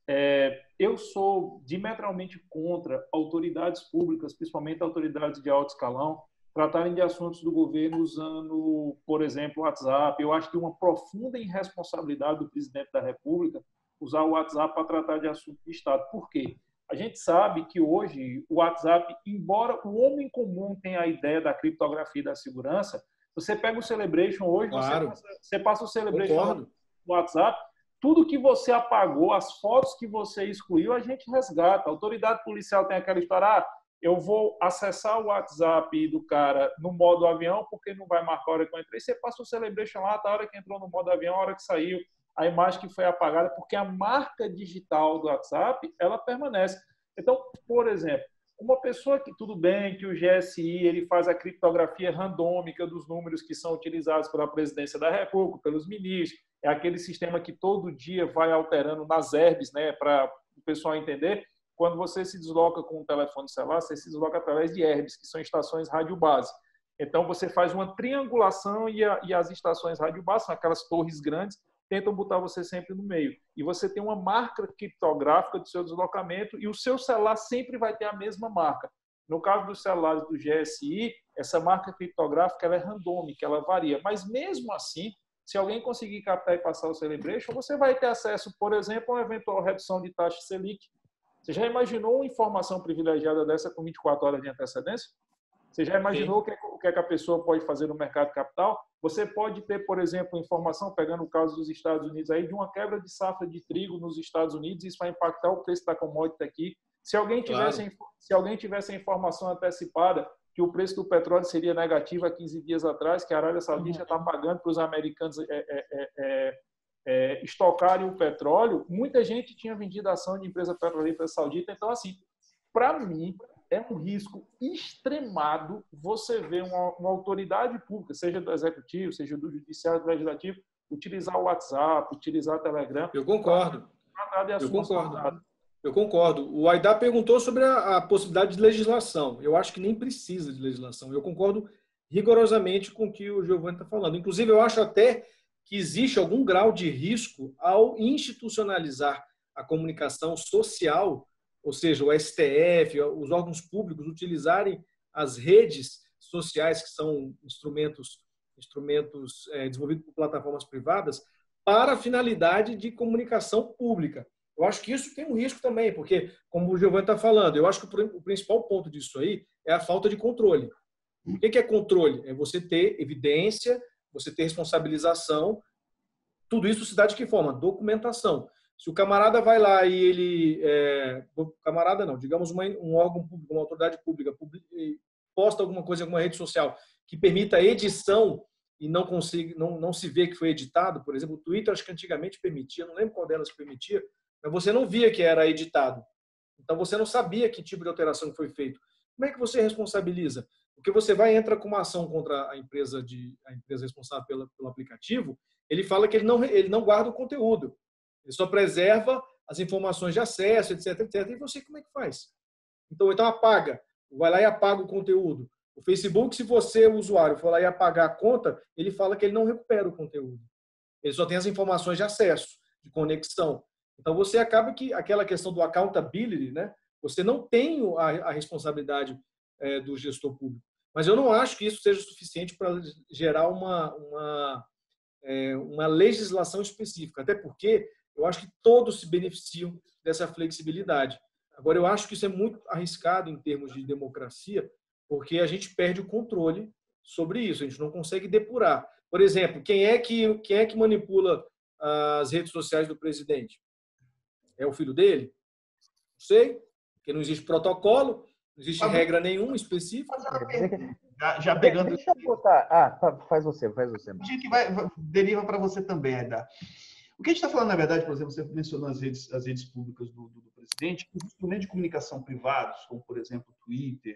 eu sou diametralmente contra autoridades públicas, principalmente autoridades de alto escalão, tratarem de assuntos do governo usando, por exemplo, o WhatsApp. Eu acho que uma profunda irresponsabilidade do presidente da República usar o WhatsApp para tratar de assuntos de Estado. Por quê? A gente sabe que hoje o WhatsApp, embora o homem comum tenha a ideia da criptografia e da segurança, você pega o Celebration hoje, Claro. você passa o Celebration Concordo. no WhatsApp, tudo que você apagou, as fotos que você excluiu, a gente resgata. A autoridade policial tem aquela história, eu vou acessar o WhatsApp do cara no modo avião, porque não vai marcar a hora que eu entrei. Você passa o Celebration lá, tá a hora que entrou no modo avião, a hora que saiu, a imagem que foi apagada, porque a marca digital do WhatsApp, ela permanece. Então, por exemplo, uma pessoa que, tudo bem, que o GSI ele faz a criptografia randômica dos números que são utilizados pela presidência da República, pelos ministros, é aquele sistema que todo dia vai alterando nas herbes, né, para o pessoal entender. Quando você se desloca com um telefone celular, você se desloca através de herbes, que são estações rádio-base. Então, você faz uma triangulação e as estações rádio-base, são aquelas torres grandes, tentam botar você sempre no meio. E você tem uma marca criptográfica do seu deslocamento e o seu celular sempre vai ter a mesma marca. No caso dos celulares do GSI, essa marca criptográfica ela é randômica, ela varia. Mas mesmo assim, se alguém conseguir captar e passar o Celebration, você vai ter acesso, por exemplo, a uma eventual redução de taxa Selic. Você já imaginou uma informação privilegiada dessa com 24 horas de antecedência? Você já imaginou o que é que a pessoa pode fazer no mercado de capital? Você pode ter, por exemplo, informação, pegando o caso dos Estados Unidos, aí, de uma quebra de safra de trigo nos Estados Unidos, isso vai impactar o preço da commodity aqui. Se alguém tivesse a informação antecipada que o preço do petróleo seria negativo há 15 dias atrás, que a Arábia Saudita está pagando para os americanos estocarem o petróleo, muita gente tinha vendido ação de empresa petrolífera saudita. Então, assim, para mim, é um risco extremado você ver uma autoridade pública, seja do executivo, seja do judiciário, do legislativo, utilizar o WhatsApp, utilizar o Telegram. Eu concordo. Eu concordo. O Aidar perguntou sobre a possibilidade de legislação. Eu acho que nem precisa de legislação. Eu concordo rigorosamente com o que o Giovanni está falando. Inclusive, eu acho até que existe algum grau de risco ao institucionalizar a comunicação social, ou seja, o STF, os órgãos públicos utilizarem as redes sociais, que são instrumentos desenvolvidos por plataformas privadas, para a finalidade de comunicação pública. Eu acho que isso tem um risco também, porque, como o Giovanni está falando, eu acho que o principal ponto disso aí é a falta de controle. O que é controle? É você ter evidência, você ter responsabilização. Tudo isso se dá de que forma? Documentação. Se o camarada vai lá e ele... camarada não, digamos um órgão público, uma autoridade pública, posta alguma coisa em alguma rede social que permita edição e não se vê que foi editado, por exemplo, o Twitter acho que antigamente permitia, não lembro qual delas permitia, mas você não via que era editado. Então você não sabia que tipo de alteração foi feito. Como é que você responsabiliza? Porque você vai entrar com uma ação contra a empresa responsável pelo aplicativo, ele fala que ele não guarda o conteúdo. Ele só preserva as informações de acesso, etc, etc. E você como é que faz? Então apaga. Vai lá e apaga o conteúdo. O Facebook, se você, o usuário, for lá e apagar a conta, ele fala que ele não recupera o conteúdo. Ele só tem as informações de acesso, de conexão. Então você acaba que aquela questão do accountability, né? Você não tem a responsabilidade do gestor público. Mas eu não acho que isso seja suficiente para gerar uma legislação específica. Até porque eu acho que todos se beneficiam dessa flexibilidade. Agora, eu acho que isso é muito arriscado em termos de democracia, porque a gente perde o controle sobre isso. A gente não consegue depurar. Por exemplo, quem é que manipula as redes sociais do presidente? É o filho dele? Não sei, porque não existe protocolo, não existe regra nenhuma específica. Já pegando... Deixa eu botar... faz você. A gente deriva para você também, Aidar. O que a gente está falando, na verdade, por exemplo, você mencionou as redes públicas do presidente, os instrumentos de comunicação privados, como, por exemplo, o Twitter,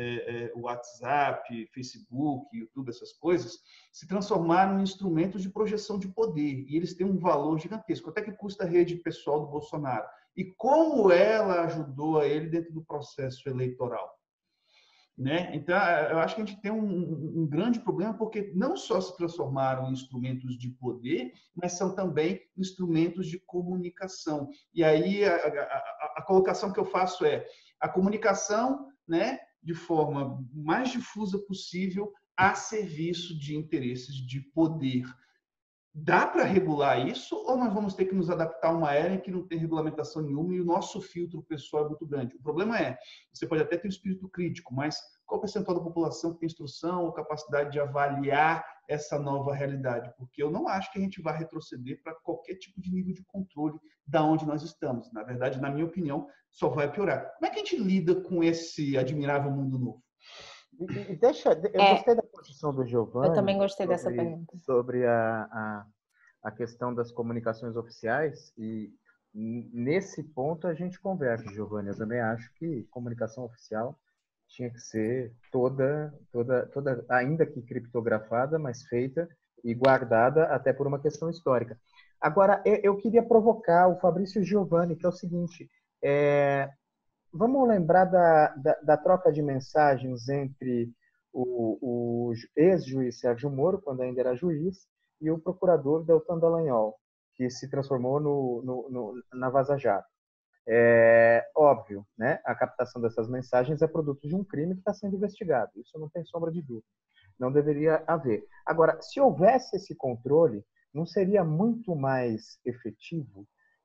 o WhatsApp, Facebook, YouTube, essas coisas, se transformaram em instrumentos de projeção de poder. E eles têm um valor gigantesco. Quanto é que custa a rede pessoal do Bolsonaro? E como ela ajudou a ele dentro do processo eleitoral? né? Então, eu acho que a gente tem um grande problema, porque não só se transformaram em instrumentos de poder, mas são também instrumentos de comunicação. E aí, a colocação que eu faço é a comunicação, né, de forma mais difusa possível, a serviço de interesses de poder. Dá para regular isso ou nós vamos ter que nos adaptar a uma era em que não tem regulamentação nenhuma e o nosso filtro pessoal é muito grande? O problema é, você pode até ter um espírito crítico, mas qual o percentual da população que tem instrução ou capacidade de avaliar essa nova realidade? Porque eu não acho que a gente vai retroceder para qualquer tipo de nível de controle da onde nós estamos. Na verdade, na minha opinião, só vai piorar. Como é que a gente lida com esse admirável mundo novo? Eu gostei da posição do Giovanni. Eu também gostei dessa pergunta. Sobre a questão das comunicações oficiais, e nesse ponto a gente converge, Giovanni. Eu também acho que comunicação oficial tinha que ser toda, ainda que criptografada, mas feita e guardada até por uma questão histórica. Agora, eu queria provocar o Fabrício Giovanni, que é o seguinte: vamos lembrar da troca de mensagens entre o ex-juiz Sérgio Moro, quando ainda era juiz, e o procurador Deltan Dallagnol, que se transformou na Vaza Jato. Óbvio, né? A captação dessas mensagens é produto de um crime que está sendo investigado. Isso não tem sombra de dúvida. Não deveria haver. Agora, se houvesse esse controle, não seria muito mais efetivo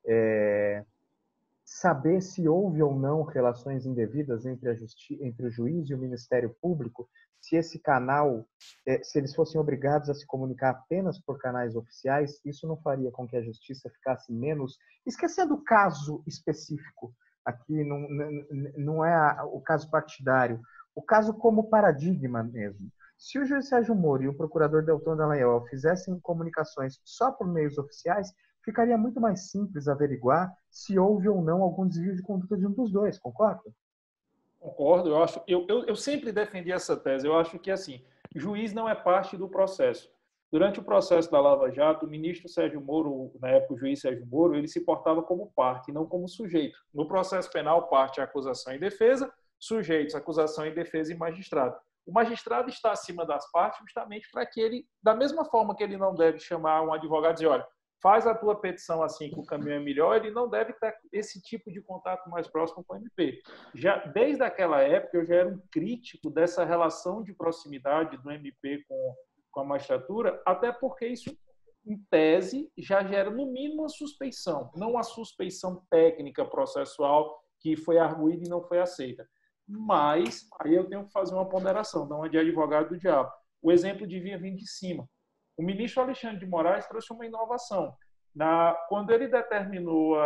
saber se houve ou não relações indevidas entre o juiz e o Ministério Público, se esse canal, se eles fossem obrigados a se comunicar apenas por canais oficiais, isso não faria com que a justiça ficasse menos... Esquecendo o caso específico, aqui não é o caso partidário, o caso como paradigma mesmo. Se o juiz Sérgio Moro e o procurador Deltan Dallagnol fizessem comunicações só por meios oficiais, ficaria muito mais simples averiguar se houve ou não algum desvio de conduta de um dos dois, concorda? Concordo, eu sempre defendi essa tese. Eu acho que, assim, juiz não é parte do processo. Durante o processo da Lava Jato, o ministro Sérgio Moro, na época o juiz Sérgio Moro, ele se portava como parte, não como sujeito. No processo penal, parte é acusação e defesa, sujeitos, acusação e defesa e magistrado. O magistrado está acima das partes justamente para que ele, da mesma forma que ele não deve chamar um advogado e dizer, olha, faz a tua petição assim que o caminho é melhor, ele não deve ter esse tipo de contato mais próximo com o MP. Desde aquela época, eu já era um crítico dessa relação de proximidade do MP com a magistratura, até porque isso, em tese, já gera, no mínimo, uma suspeição, não a suspeição técnica processual que foi arguída e não foi aceita. Mas, aí eu tenho que fazer uma ponderação, não é de advogado do diabo. O exemplo devia vir de cima. O ministro Alexandre de Moraes trouxe uma inovação. Quando ele determinou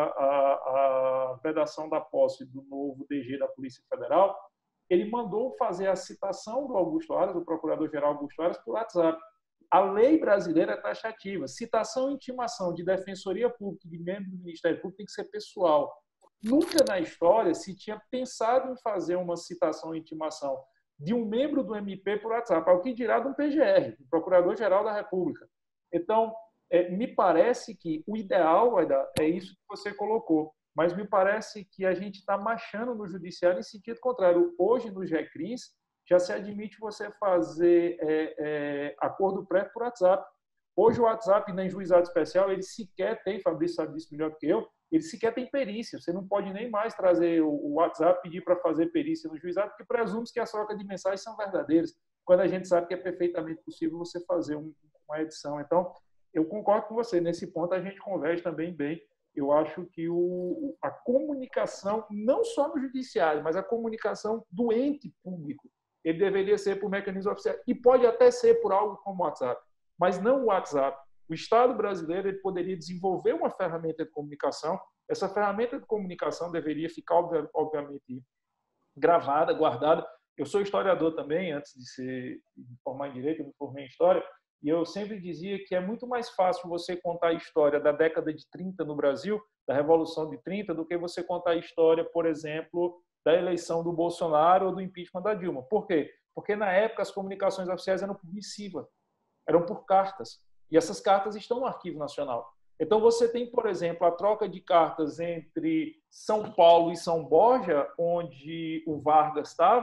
a vedação da posse do novo DG da Polícia Federal, ele mandou fazer a citação do Augusto Aras, do procurador-geral Augusto Aras, por WhatsApp. A lei brasileira é taxativa. Citação e intimação de defensoria pública e de membro do Ministério Público tem que ser pessoal. Nunca na história se tinha pensado em fazer uma citação e intimação de um membro do MP por WhatsApp, ao que dirá de um PGR, do Procurador-Geral da República. Então, me parece que o ideal é isso que você colocou, mas me parece que a gente está marchando no judiciário em sentido contrário. Hoje, no GECRIS, já se admite você fazer acordo prévio por WhatsApp. Hoje, o WhatsApp, em juizado especial, ele sequer tem, Fabrício sabe disso melhor que eu, ele sequer tem perícia. Você não pode nem mais trazer o WhatsApp, pedir para fazer perícia no juizado, porque presume-se que as trocas de mensagens são verdadeiras, quando a gente sabe que é perfeitamente possível você fazer uma edição. Então, eu concordo com você. Nesse ponto, a gente converge também bem. Eu acho que a comunicação, não só no judiciário, mas a comunicação do ente público, ele deveria ser por mecanismo oficial. E pode até ser por algo como o WhatsApp, mas não o WhatsApp. O Estado brasileiro ele poderia desenvolver uma ferramenta de comunicação. Essa ferramenta de comunicação deveria ficar, obviamente, gravada, guardada. Eu sou historiador também, antes de me formar em Direito, eu me formei em História, e eu sempre dizia que é muito mais fácil você contar a história da década de 30 no Brasil, da Revolução de 30, do que você contar a história, por exemplo, da eleição do Bolsonaro ou do impeachment da Dilma. Por quê? Porque, na época, as comunicações oficiais eram por missiva, eram por cartas. E essas cartas estão no Arquivo Nacional. Então, você tem, por exemplo, a troca de cartas entre São Paulo e São Borja, onde o Vargas estava.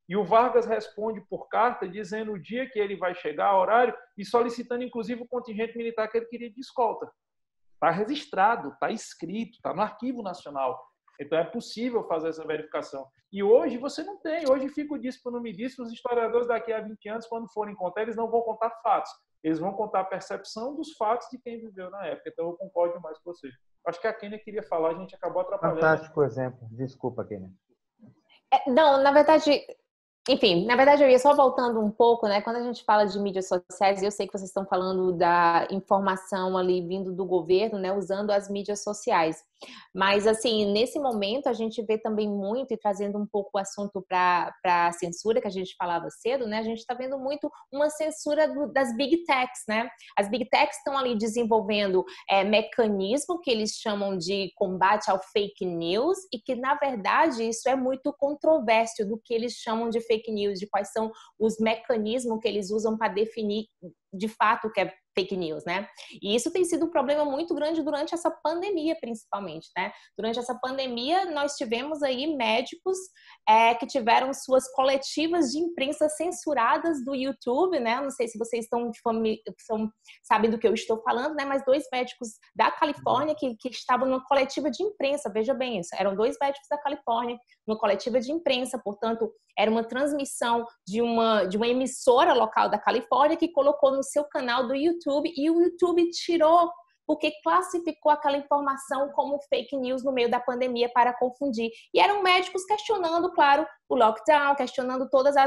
E o Vargas responde por carta dizendo o dia que ele vai chegar, horário, e solicitando, inclusive, o contingente militar que ele queria de escolta. Está registrado, está escrito, está no Arquivo Nacional. Então, é possível fazer essa verificação. E hoje você não tem. Hoje fica o disse por não me disse. Os historiadores daqui a 20 anos, quando forem contar, eles não vão contar fatos. Eles vão contar a percepção dos fatos de quem viveu na época. Então, eu concordo mais com você. Acho que a Kênia queria falar, a gente acabou atrapalhando. Fantástico exemplo. Desculpa, Kênia. Não, na verdade, enfim, na verdade eu ia só voltando um pouco, né? Quando a gente fala de mídias sociais, eu sei que vocês estão falando da informação ali vindo do governo, né? Usando as mídias sociais. Mas, assim, nesse momento a gente vê também muito, e trazendo um pouco o assunto para a censura, que a gente falava cedo, né? A gente está vendo muito uma censura das Big Techs, né? As Big Techs estão ali desenvolvendo mecanismo que eles chamam de combate ao fake news e que, na verdade, isso é muito controverso do que eles chamam de fake news, de quais são os mecanismos que eles usam para definir de fato o que é fake news, né? E isso tem sido um problema muito grande durante essa pandemia, principalmente, né? Durante essa pandemia, nós tivemos aí médicos que tiveram suas coletivas de imprensa censuradas do YouTube, né? Não sei se vocês sabem do que eu estou falando, né? Mas 2 médicos da Califórnia que estavam numa coletiva de imprensa, veja bem isso, eram 2 médicos da Califórnia, numa coletiva de imprensa, portanto, era uma transmissão de uma emissora local da Califórnia que colocou no seu canal do YouTube e o YouTube tirou porque classificou aquela informação como fake news no meio da pandemia para confundir. E eram médicos questionando, claro, o lockdown, questionando todas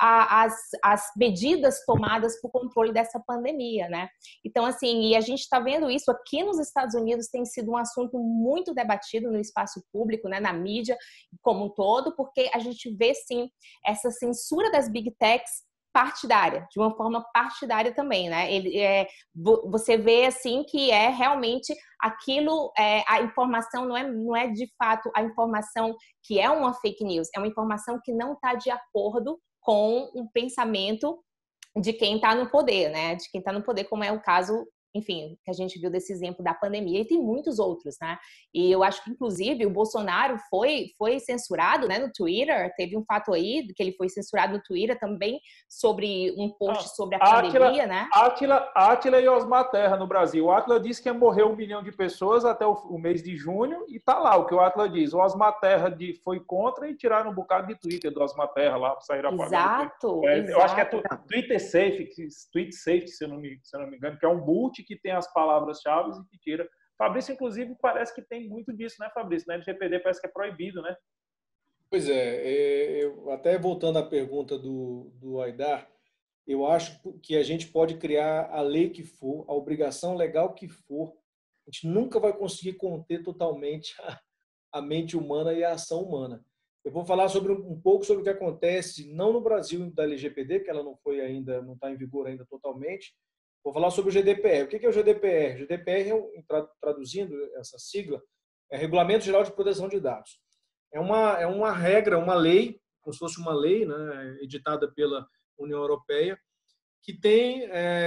as medidas tomadas para o controle dessa pandemia, né? Então, assim, e a gente está vendo isso aqui nos Estados Unidos, tem sido um assunto muito debatido no espaço público, né, na mídia como um todo, porque a gente vê, sim, essa censura das Big Techs partidária, de uma forma partidária também, né? Você vê assim que é realmente aquilo, a informação não é de fato a informação que é uma fake news, é uma informação que não está de acordo com o pensamento de quem está no poder, né? De quem está no poder, como é o caso, enfim, que a gente viu desse exemplo da pandemia, e tem muitos outros, né? E eu acho que, inclusive, o Bolsonaro foi censurado, né, no Twitter, teve um fato aí que ele foi censurado no Twitter também sobre um post sobre a pandemia, né? Átila e Osmar Terra no Brasil. O Átila disse que ia morrer 1 milhão de pessoas até o mês de junho, e tá lá o que o Átila diz. O Osmar Terra foi contra e tiraram um bocado de Twitter do Osmar Terra lá, para sair a Exato. Eu acho que é Twitter Safe, se eu não me engano, que é um boot que tem as palavras-chave e que tira. Fabrício, inclusive, parece que tem muito disso, né, Fabrício? Na LGPD parece que é proibido, né? Pois eu, até voltando à pergunta do Aidar, eu acho que a gente pode criar a lei que for, a obrigação legal que for, a gente nunca vai conseguir conter totalmente a mente humana e a ação humana. Eu vou falar um pouco sobre o que acontece, não no Brasil da LGPD, que ela não está em vigor ainda totalmente. Vou falar sobre o GDPR. O que é o GDPR? O GDPR, traduzindo essa sigla, é Regulamento Geral de Proteção de Dados. É uma regra, uma lei, como se fosse uma lei, né, editada pela União Europeia, que tem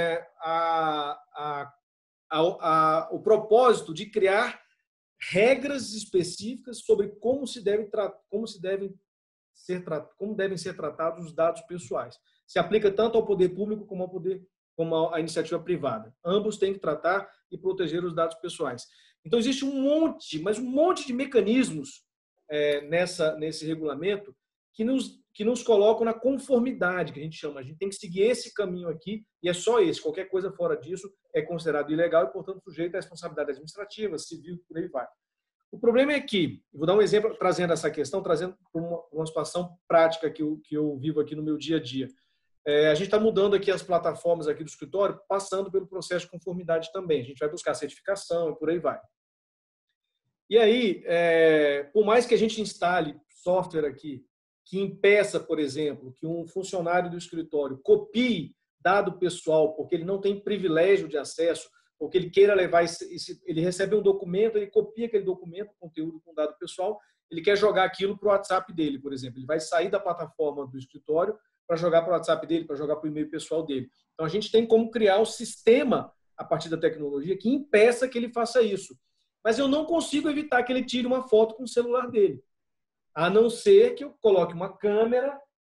o propósito de criar regras específicas sobre como devem ser tratados os dados pessoais. Se aplica tanto ao poder público como à iniciativa privada. Ambos têm que tratar e proteger os dados pessoais. Então, existe um monte de mecanismos nesse regulamento que nos colocam na conformidade, que a gente chama. A gente tem que seguir esse caminho aqui, e é só esse. Qualquer coisa fora disso é considerado ilegal e, portanto, sujeito à responsabilidade administrativa, civil, por aí vai. O problema é que, vou dar um exemplo trazendo essa questão, trazendo uma situação prática que eu vivo aqui no meu dia a dia. A gente está mudando aqui as plataformas aqui do escritório, passando pelo processo de conformidade também. A gente vai buscar certificação e por aí vai. E aí, por mais que a gente instale software aqui que impeça, por exemplo, que um funcionário do escritório copie dado pessoal, porque ele não tem privilégio de acesso, porque ele queira levar ele recebe um documento, ele copia aquele documento, conteúdo com dado pessoal, ele quer jogar aquilo para o WhatsApp dele, por exemplo. Ele vai sair da plataforma do escritório para jogar para o WhatsApp dele, para jogar para o e-mail pessoal dele. Então, a gente tem como criar um sistema, a partir da tecnologia, que impeça que ele faça isso. Mas eu não consigo evitar que ele tire uma foto com o celular dele. A não ser que eu coloque uma câmera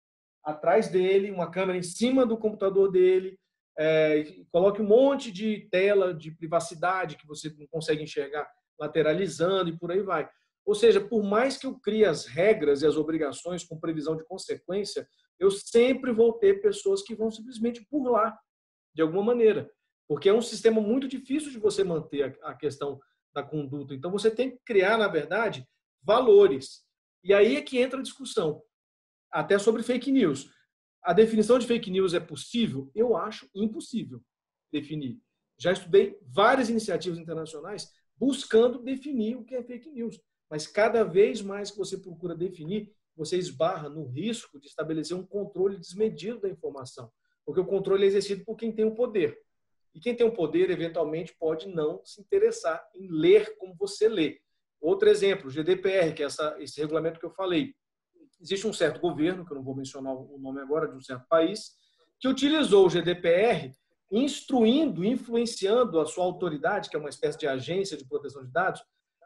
atrás dele, uma câmera em cima do computador dele, coloque um monte de tela de privacidade que você não consegue enxergar lateralizando e por aí vai. Ou seja, por mais que eu crie as regras e as obrigações com previsão de consequência, eu sempre vou ter pessoas que vão simplesmente burlar de alguma maneira, porque é um sistema muito difícil de você manter a questão da conduta. Então, você tem que criar, na verdade, valores. E aí é que entra a discussão, até sobre fake news. A definição de fake news é possível? Eu acho impossível definir. Já estudei várias iniciativas internacionais buscando definir o que é fake news. Mas cada vez mais que você procura definir, você esbarra no risco de estabelecer um controle desmedido da informação. Porque o controle é exercido por quem tem o poder. E quem tem o poder, eventualmente, pode não se interessar em ler como você lê. Outro exemplo, o GDPR, que é esse regulamento que eu falei. Existe um certo governo, que eu não vou mencionar o nome agora, de um certo país, que utilizou o GDPR instruindo, influenciando a sua autoridade, que é uma espécie de agência de proteção de dados,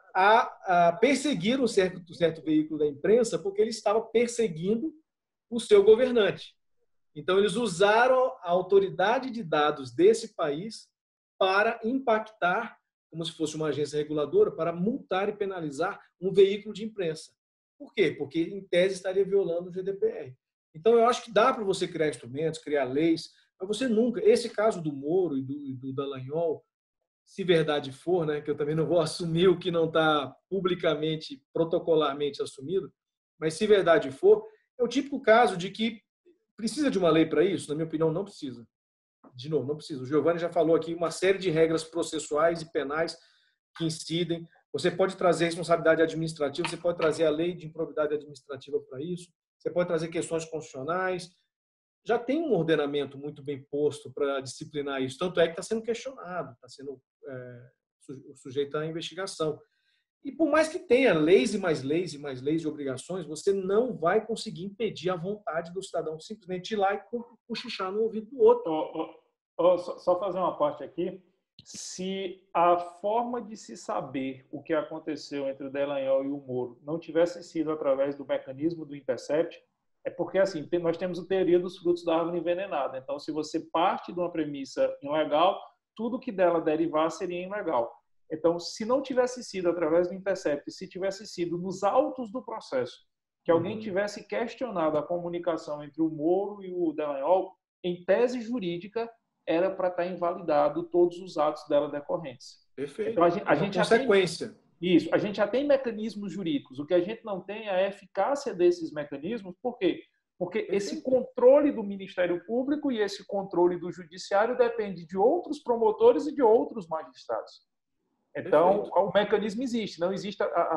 a perseguir um certo veículo da imprensa porque ele estava perseguindo o seu governante. Então, eles usaram a autoridade de dados desse país para impactar, como se fosse uma agência reguladora, para multar e penalizar um veículo de imprensa. Por quê? Porque, em tese, estaria violando o GDPR. Então, eu acho que dá para você criar instrumentos, criar leis, mas você nunca... Esse caso do Moro e do Dallagnol, se verdade for, né, que eu também não vou assumir o que não está publicamente, protocolarmente assumido, mas se verdade for, é o típico caso de que precisa de uma lei para isso? Na minha opinião, não precisa. De novo, não precisa. O Giovanni já falou aqui uma série de regras processuais e penais que incidem. Você pode trazer responsabilidade administrativa, você pode trazer a lei de improbidade administrativa para isso, você pode trazer questões constitucionais. Já tem um ordenamento muito bem posto para disciplinar isso. Tanto é que está sendo questionado, está sendo sujeito à investigação. E por mais que tenha leis e mais leis e mais leis e obrigações, você não vai conseguir impedir a vontade do cidadão simplesmente ir lá e cochichar no ouvido do outro. Só fazer uma parte aqui. Se a forma de se saber o que aconteceu entre o Dallagnol e o Moro não tivesse sido através do mecanismo do Intercept, é porque assim, nós temos a teoria dos frutos da árvore envenenada. Então, se você parte de uma premissa ilegal, tudo que dela derivar seria ilegal. Então, se não tivesse sido através do Intercept, se tivesse sido nos autos do processo, que alguém tivesse questionado a comunicação entre o Moro e o Dallagnol, em tese jurídica, era para estar invalidado todos os atos dela decorrentes. Perfeito. Então, a gente consequência. Isso, a gente já tem mecanismos jurídicos. O que a gente não tem é a eficácia desses mecanismos. Por quê? Porque esse controle do Ministério Público e esse controle do Judiciário depende de outros promotores e de outros magistrados. Então, o mecanismo existe. Não existe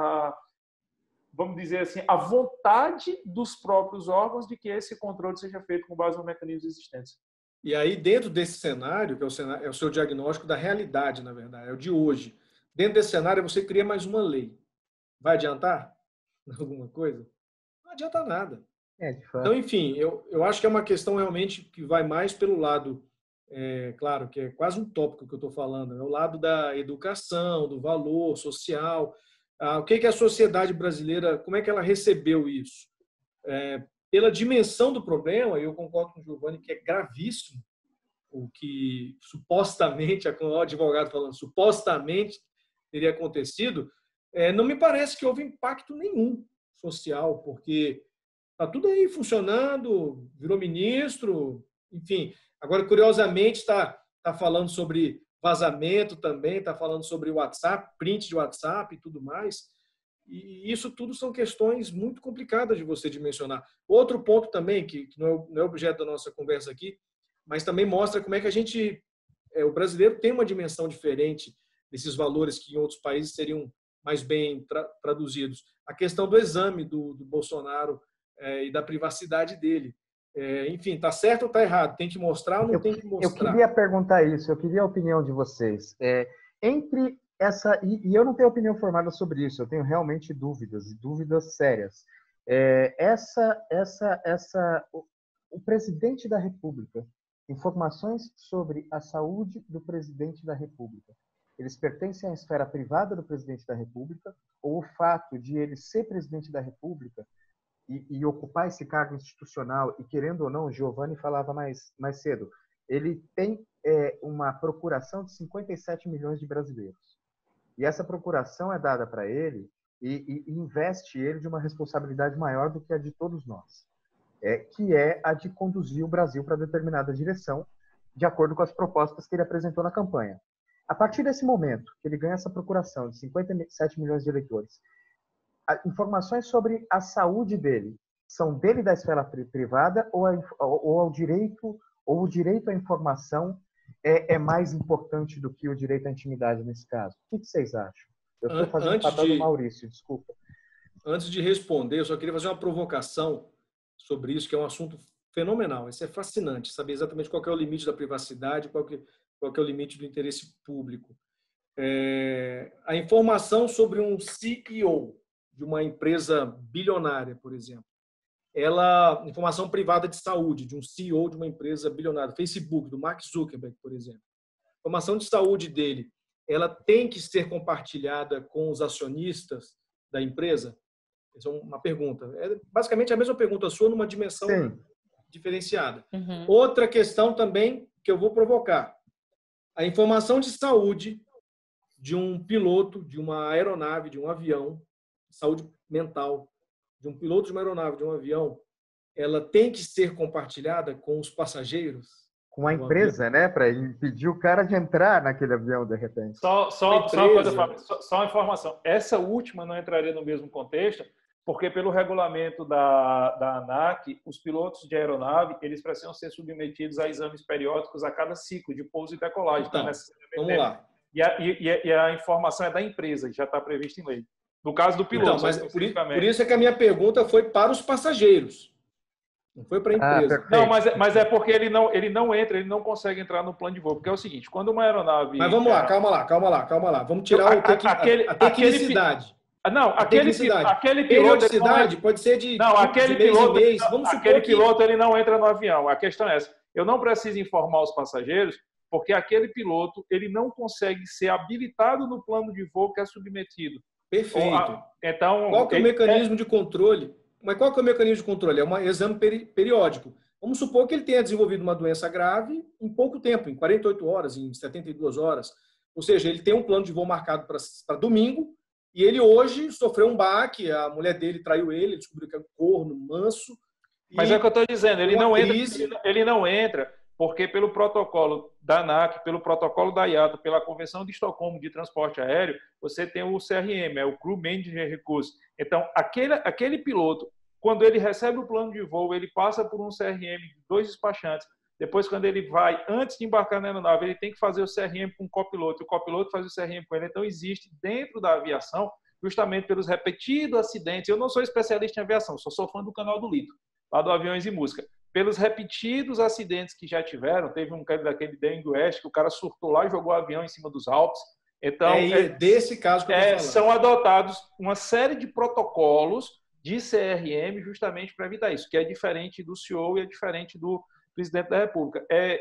vamos dizer assim, a vontade dos próprios órgãos de que esse controle seja feito com base nos mecanismos existentes. E aí, dentro desse cenário, que é o seu diagnóstico da realidade, na verdade, é o de hoje. Dentro desse cenário, você cria mais uma lei. Vai adiantar alguma coisa? Não adianta nada. Então, enfim, eu acho que é uma questão realmente que vai mais pelo lado, claro, que é quase um tópico que eu estou falando, é o lado da educação, do valor social. O que é a sociedade brasileira, como é que ela recebeu isso? Pela dimensão do problema, eu concordo com o Giovanni que é gravíssimo o que supostamente, o advogado falando, supostamente teria acontecido, não me parece que houve impacto nenhum social, porque está tudo aí funcionando, virou ministro, enfim. Agora, curiosamente, está falando sobre vazamento também, está falando sobre WhatsApp, print de WhatsApp e tudo mais. E isso tudo são questões muito complicadas de você dimensionar. Outro ponto também, que não é objeto da nossa conversa aqui, mas também mostra como é que o brasileiro tem uma dimensão diferente desses valores que em outros países seriam mais bem traduzidos. A questão do exame do Bolsonaro e da privacidade dele. Enfim, está certo ou está errado? Tem que mostrar ou não tem que mostrar? Eu queria perguntar isso, eu queria a opinião de vocês. Entre essa, e eu não tenho opinião formada sobre isso, eu tenho realmente dúvidas sérias. O presidente da República, informações sobre a saúde do presidente da República, eles pertencem à esfera privada do presidente da República, ou o fato de ele ser presidente da República e ocupar esse cargo institucional, e querendo ou não, o Giovanni falava mais cedo, ele tem uma procuração de 57 milhões de brasileiros. E essa procuração é dada para ele e investe ele de uma responsabilidade maior do que a de todos nós, que é a de conduzir o Brasil para determinada direção, de acordo com as propostas que ele apresentou na campanha. A partir desse momento, que ele ganha essa procuração de 57 milhões de eleitores, informações sobre a saúde dele são dele da esfera privada ou o direito à informação é mais importante do que o direito à intimidade nesse caso? O que vocês acham? Eu estou fazendo o papel do Maurício, desculpa. Antes de responder, eu só queria fazer uma provocação sobre isso, que é um assunto fenomenal. Isso é fascinante, saber exatamente qual que é o limite da privacidade, qual que é o limite do interesse público. A informação sobre um CEO de uma empresa bilionária, por exemplo, informação privada de saúde, de um CEO de uma empresa bilionária, Facebook, do Mark Zuckerberg, por exemplo. A informação de saúde dele, ela tem que ser compartilhada com os acionistas da empresa? Essa é uma pergunta. É basicamente a mesma pergunta sua, numa dimensão diferenciada. Uhum. Outra questão também que eu vou provocar. A informação de saúde de um piloto, de uma aeronave, de um avião, saúde mental, de um piloto de uma aeronave, de um avião, ela tem que ser compartilhada com os passageiros? Com a empresa, né? Para impedir o cara de entrar naquele avião, de repente. Só uma coisa, Fábio, só uma informação. Essa última não entraria no mesmo contexto, porque pelo regulamento da ANAC, os pilotos de aeronave, eles precisam ser submetidos a exames periódicos a cada ciclo de pouso e decolagem. Então, vamos lá. E a informação é da empresa, já está prevista em lei. No caso do piloto, então, mas por isso é que a minha pergunta foi para os passageiros. Não foi para a empresa. Não, mas é porque ele não entra, ele não consegue entrar no plano de voo. Porque é o seguinte, quando uma aeronave... Mas vamos lá, calma lá. Vamos tirar a tecnicidade. Não, aquele piloto... Periodicidade pode ser de mês em mês. Vamos supor aquele piloto ele não entra no avião. A questão é essa. Eu não preciso informar os passageiros porque aquele piloto ele não consegue ser habilitado no plano de voo que é submetido. Perfeito. Então, qual que é o mecanismo de controle? Mas qual que é o mecanismo de controle? É um exame periódico. Vamos supor que ele tenha desenvolvido uma doença grave em pouco tempo, em 48 horas, em 72 horas. Ou seja, ele tem um plano de voo marcado para domingo e ele hoje sofreu um baque, a mulher dele traiu ele descobriu que é um corno, manso. Mas é o que eu estou dizendo, ele não entra porque pelo protocolo da ANAC, pelo protocolo da IATA, pela Convenção de Estocolmo de Transporte Aéreo, você tem o CRM, é o Crew Management Recurso. Então, aquele piloto, quando ele recebe o plano de voo, ele passa por um CRM de 2 despachantes. Depois, quando ele vai, antes de embarcar na aeronave, ele tem que fazer o CRM com o copiloto, o copiloto faz o CRM com ele. Então, existe dentro da aviação, justamente pelos repetidos acidentes. Eu não sou especialista em aviação, sou fã do canal do Lito, lá do Aviões e Música. Pelos repetidos acidentes que já tiveram, teve um cara daquele Deng West, que o cara surtou lá e jogou o avião em cima dos Alpes. Então, desse caso que eu tô falando. São adotados uma série de protocolos de CRM justamente para evitar isso, que é diferente do CEO e é diferente do presidente da República.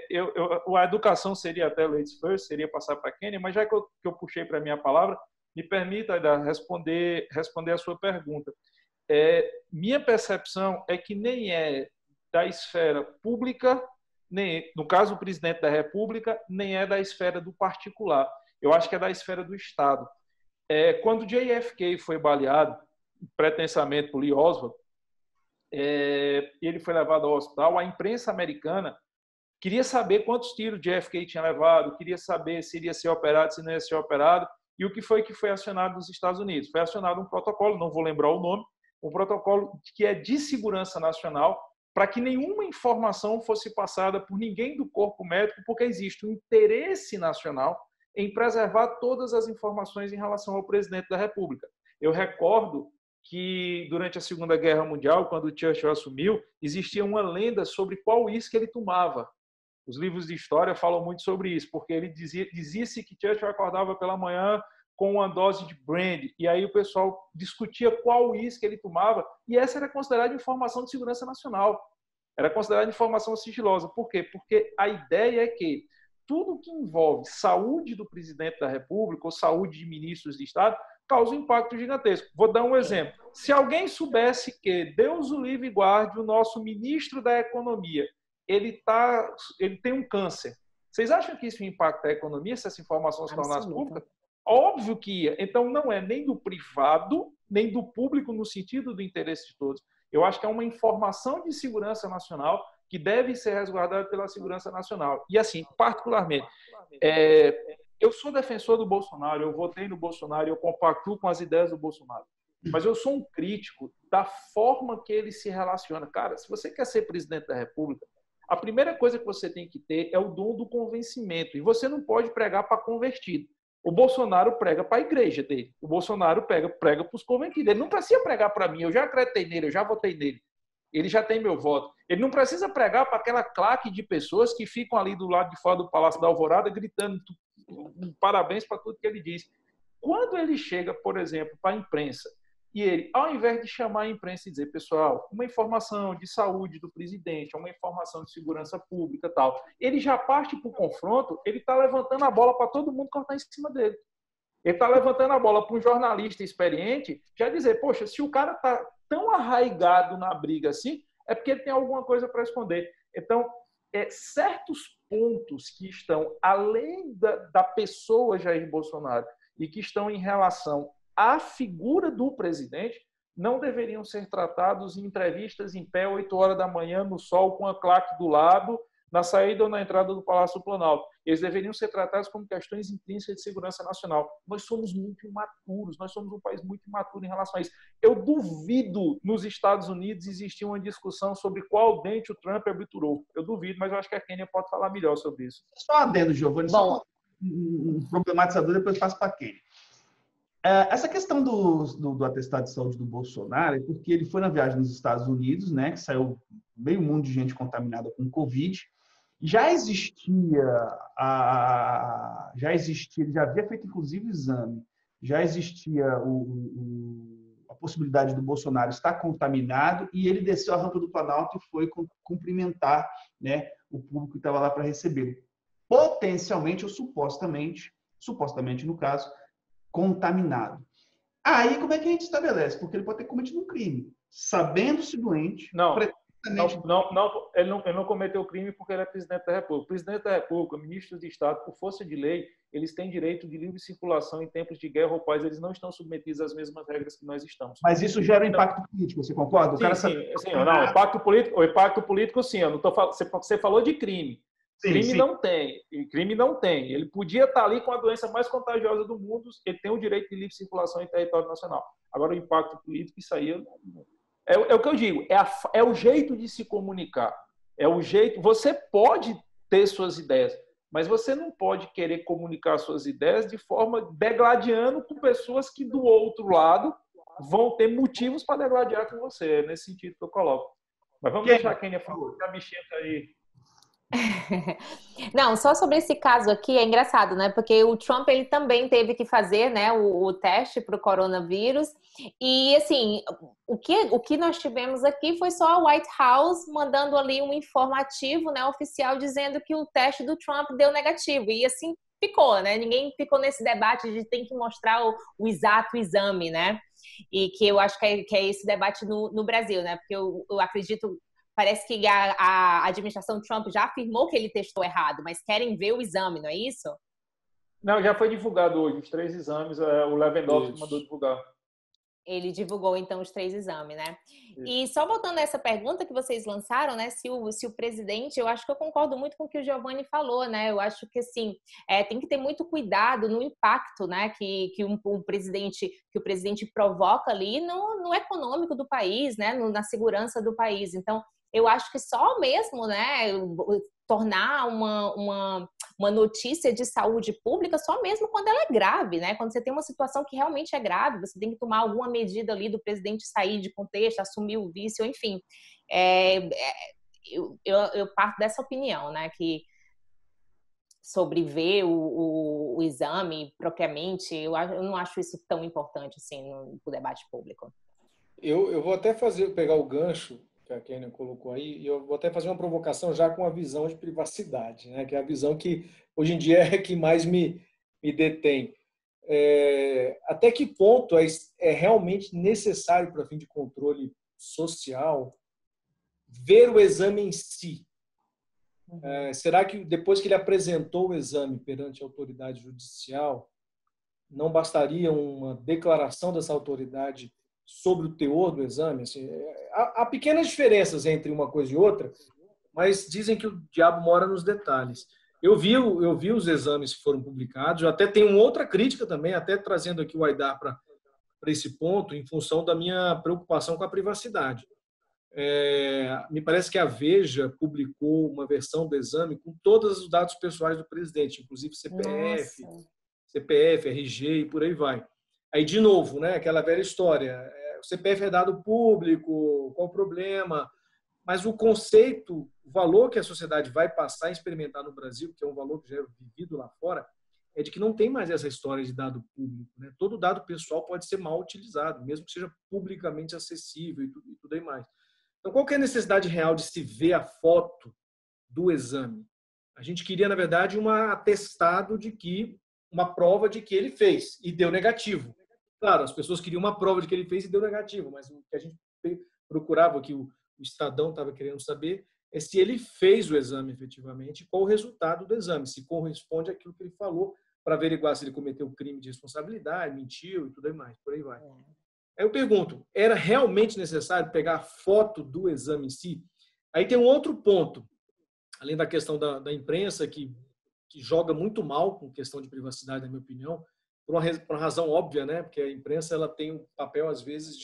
A educação seria até ladies first, seria passar para a Kênia, mas já que eu puxei para a minha palavra, me permita, Aida, responder a sua pergunta. Minha percepção é que nem é da esfera pública, nem, no caso o presidente da República, nem é da esfera do particular. Eu acho que é da esfera do Estado. Quando JFK foi baleado, pretensamente por Lee Oswald, ele foi levado ao hospital, a imprensa americana queria saber quantos tiros JFK tinha levado, queria saber se iria ser operado, se não ia ser operado, e o que foi acionado nos Estados Unidos? Foi acionado um protocolo, não vou lembrar o nome, um protocolo que é de segurança nacional, para que nenhuma informação fosse passada por ninguém do corpo médico, porque existe um interesse nacional em preservar todas as informações em relação ao presidente da República. Eu recordo que, durante a Segunda Guerra Mundial, quando o Churchill assumiu, existia uma lenda sobre qual uísque ele tomava. Os livros de história falam muito sobre isso, porque ele dizia-se que Churchill acordava pela manhã com uma dose de brandy, e aí o pessoal discutia qual uísque ele tomava, e essa era considerada informação de segurança nacional. Era considerada informação sigilosa. Por quê? Porque a ideia é que tudo que envolve saúde do presidente da República ou saúde de ministros de Estado causa um impacto gigantesco. Vou dar um exemplo. se alguém soubesse que, Deus o livre e guarde, o nosso ministro da Economia, ele tem um câncer, vocês acham que isso impacta a economia, se essa informação se tornasse pública? Óbvio que ia. Então, não é nem do privado, nem do público no sentido do interesse de todos. Eu acho que é uma informação de segurança nacional que deve ser resguardada pela segurança nacional. E, assim, particularmente, eu sou defensor do Bolsonaro, eu votei no Bolsonaro, eu compactuo com as ideias do Bolsonaro. Mas eu sou um crítico da forma que ele se relaciona. Cara, se você quer ser presidente da República, a primeira coisa que você tem que ter é o dom do convencimento. E você não pode pregar para convertido. O Bolsonaro prega para a igreja dele. O Bolsonaro prega para os convertidos. Ele não precisa pregar para mim. Eu já acreditei nele, eu já votei nele. Ele já tem meu voto. Ele não precisa pregar para aquela claque de pessoas que ficam ali do lado de fora do Palácio da Alvorada gritando parabéns para tudo que ele diz. Quando ele chega, por exemplo, para a imprensa, e ele, ao invés de chamar a imprensa e dizer, pessoal, uma informação de saúde do presidente, uma informação de segurança pública e tal, ele já parte para o confronto, ele está levantando a bola para todo mundo cortar em cima dele. Ele está levantando a bola para um jornalista experiente já dizer, poxa, se o cara está tão arraigado na briga assim, é porque ele tem alguma coisa para esconder. Então, certos pontos que estão além da pessoa Jair Bolsonaro e que estão em relação à figura do presidente não deveriam ser tratados em entrevistas em pé, 8 horas da manhã, no sol, com a claque do lado, na saída ou na entrada do Palácio do Planalto. Eles deveriam ser tratados como questões intrínsecas de segurança nacional. Nós somos muito imaturos, nós somos um país muito imaturo em relação a isso. Eu duvido nos Estados Unidos existir uma discussão sobre qual dente o Trump obturou. Eu duvido, mas eu acho que a Kênia pode falar melhor sobre isso. Só adendo, Giovanni, só um problematizador, depois passo para a Kênia. Essa questão do atestado de saúde do Bolsonaro é porque ele foi na viagem nos Estados Unidos, né, que saiu meio mundo de gente contaminada com Covid. Já existia, ele já havia feito inclusive o exame, já existia a possibilidade do Bolsonaro estar contaminado e ele desceu a rampa do Planalto e foi cumprimentar, né, o público que estava lá para recebê-lo. Potencialmente ou supostamente no caso, contaminado. Aí, como é que a gente estabelece? Porque ele pode ter cometido um crime, sabendo-se doente. Não, ele não cometeu crime porque ele é presidente da República. O presidente da República, ministros de Estado, por força de lei, eles têm direito de livre circulação em tempos de guerra ou paz. Eles não estão submetidos às mesmas regras que nós estamos. Mas isso gera um impacto político, você concorda? Sim, não, o impacto político, sim. Eu não tô, você falou de crime. Crime não tem. Ele podia estar ali com a doença mais contagiosa do mundo, ele tem o direito de livre circulação em território nacional. Agora, o impacto político, isso aí é o que eu digo, é o jeito de se comunicar. É o jeito. Você pode ter suas ideias, mas você não pode querer comunicar suas ideias de forma degladiando com pessoas que, do outro lado, vão ter motivos para degladiar com você. É nesse sentido que eu coloco. Mas vamos deixar a Kênia falar, que a bichinha está aí. Não, só sobre esse caso aqui é engraçado, né? Porque o Trump ele também teve que fazer, né, o teste para o coronavírus e assim o que nós tivemos aqui foi só a White House mandando ali um informativo, né, oficial dizendo que o teste do Trump deu negativo e assim ficou, né? Ninguém ficou nesse debate de tem que mostrar o exato exame, né? E que eu acho que é esse debate no Brasil, né? Porque eu acredito. Parece que a administração Trump já afirmou que ele testou errado, mas querem ver o exame, não é isso? Não, já foi divulgado hoje, os 3 exames, o Lewandowski mandou divulgar. Ele divulgou, então, os 3 exames, né? Isso. E só voltando a essa pergunta que vocês lançaram, né? Se o presidente, eu acho que eu concordo muito com o que o Giovanni falou, né? Eu acho que, assim, tem que ter muito cuidado no impacto, né? Que o presidente provoca ali no econômico do país, né? Na segurança do país. Então, eu acho que só mesmo, né, tornar uma notícia de saúde pública só mesmo quando ela é grave, né? Quando você tem uma situação que realmente é grave, você tem que tomar alguma medida ali do presidente sair de contexto, assumir o vício, enfim. Eu parto dessa opinião, né, que sobre ver o exame propriamente, eu não acho isso tão importante assim no debate público. Eu vou até pegar o gancho que a Kênia colocou aí, e eu vou até fazer uma provocação já com a visão de privacidade, né? Que é a visão que hoje em dia é que mais me detém. até que ponto é realmente necessário para fim de controle social ver o exame em si? Será que depois que ele apresentou o exame perante a autoridade judicial, não bastaria uma declaração dessa autoridade sobre o teor do exame? Assim, há pequenas diferenças entre uma coisa e outra, mas dizem que o diabo mora nos detalhes. Eu vi os exames que foram publicados, eu até tenho uma outra crítica também, até trazendo aqui o Aidar para esse ponto, em função da minha preocupação com a privacidade. Me parece que a Veja publicou uma versão do exame com todos os dados pessoais do presidente, inclusive CPF, RG e por aí vai. Aí, de novo, né, aquela velha história, o CPF é dado público, qual o problema? Mas o conceito, o valor que a sociedade vai passar a experimentar no Brasil, que é um valor que já é vivido lá fora, é de que não tem mais essa história de dado público, né? Todo dado pessoal pode ser mal utilizado, mesmo que seja publicamente acessível e tudo aí mais. Então, qual que é a necessidade real de se ver a foto do exame? A gente queria, na verdade, um atestado de que, uma prova de que ele fez e deu negativo. Claro, as pessoas queriam uma prova de que ele fez e deu negativo, mas o que a gente procurava, que o Estadão estava querendo saber, é se ele fez o exame efetivamente, qual o resultado do exame, se corresponde àquilo que ele falou, para averiguar se ele cometeu crime de responsabilidade, mentiu e tudo mais, por aí vai. Aí eu pergunto, era realmente necessário pegar a foto do exame em si? Aí tem um outro ponto, além da questão da imprensa, que joga muito mal com questão de privacidade, na minha opinião, por uma razão óbvia, né? Porque a imprensa ela tem um papel, às vezes,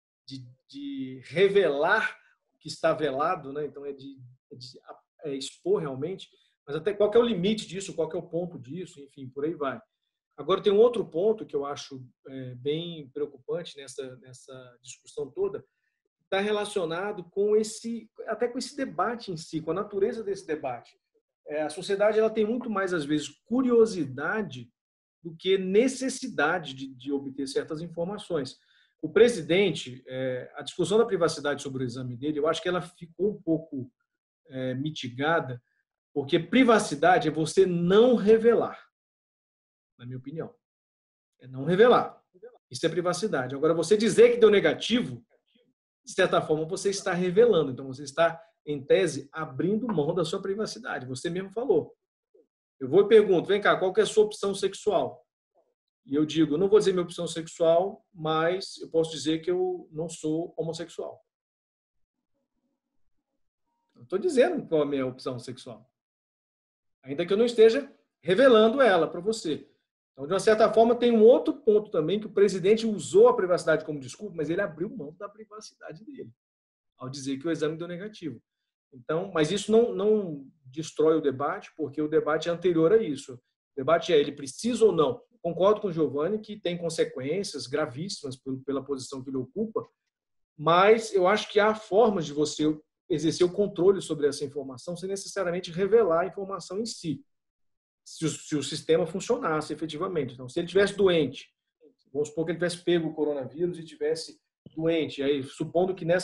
de revelar o que está velado, né? Então, de expor realmente, mas até qual que é o limite disso, qual que é o ponto disso, enfim, por aí vai. Agora, tem um outro ponto que eu acho bem preocupante nessa discussão toda, está relacionado com até com esse debate em si, com a natureza desse debate. A sociedade ela tem muito mais, às vezes, curiosidade do que necessidade de obter certas informações. O presidente, a discussão da privacidade sobre o exame dele, eu acho que ela ficou um pouco mitigada, porque privacidade é você não revelar, na minha opinião. É não revelar. Isso é privacidade. Agora, você dizer que deu negativo, de certa forma, você está revelando. Então, você está, em tese, abrindo mão da sua privacidade. Você mesmo falou. Eu vou e pergunto, vem cá, qual que é a sua opção sexual? E eu digo, não vou dizer minha opção sexual, mas eu posso dizer que eu não sou homossexual. Eu estou dizendo qual é a minha opção sexual. Ainda que eu não esteja revelando ela para você. Então, de uma certa forma, tem um outro ponto também, que o presidente usou a privacidade como desculpa, mas ele abriu mão da privacidade dele, ao dizer que o exame deu negativo. Então, mas isso não destrói o debate, porque o debate é anterior a isso. O debate é, ele precisa ou não? Concordo com o Giovanni que tem consequências gravíssimas pela posição que ele ocupa, mas eu acho que há formas de você exercer o controle sobre essa informação sem necessariamente revelar a informação em si. Se o sistema funcionasse efetivamente. Então, se ele tivesse doente, vamos supor que ele tivesse pego o coronavírus e tivesse doente, aí supondo que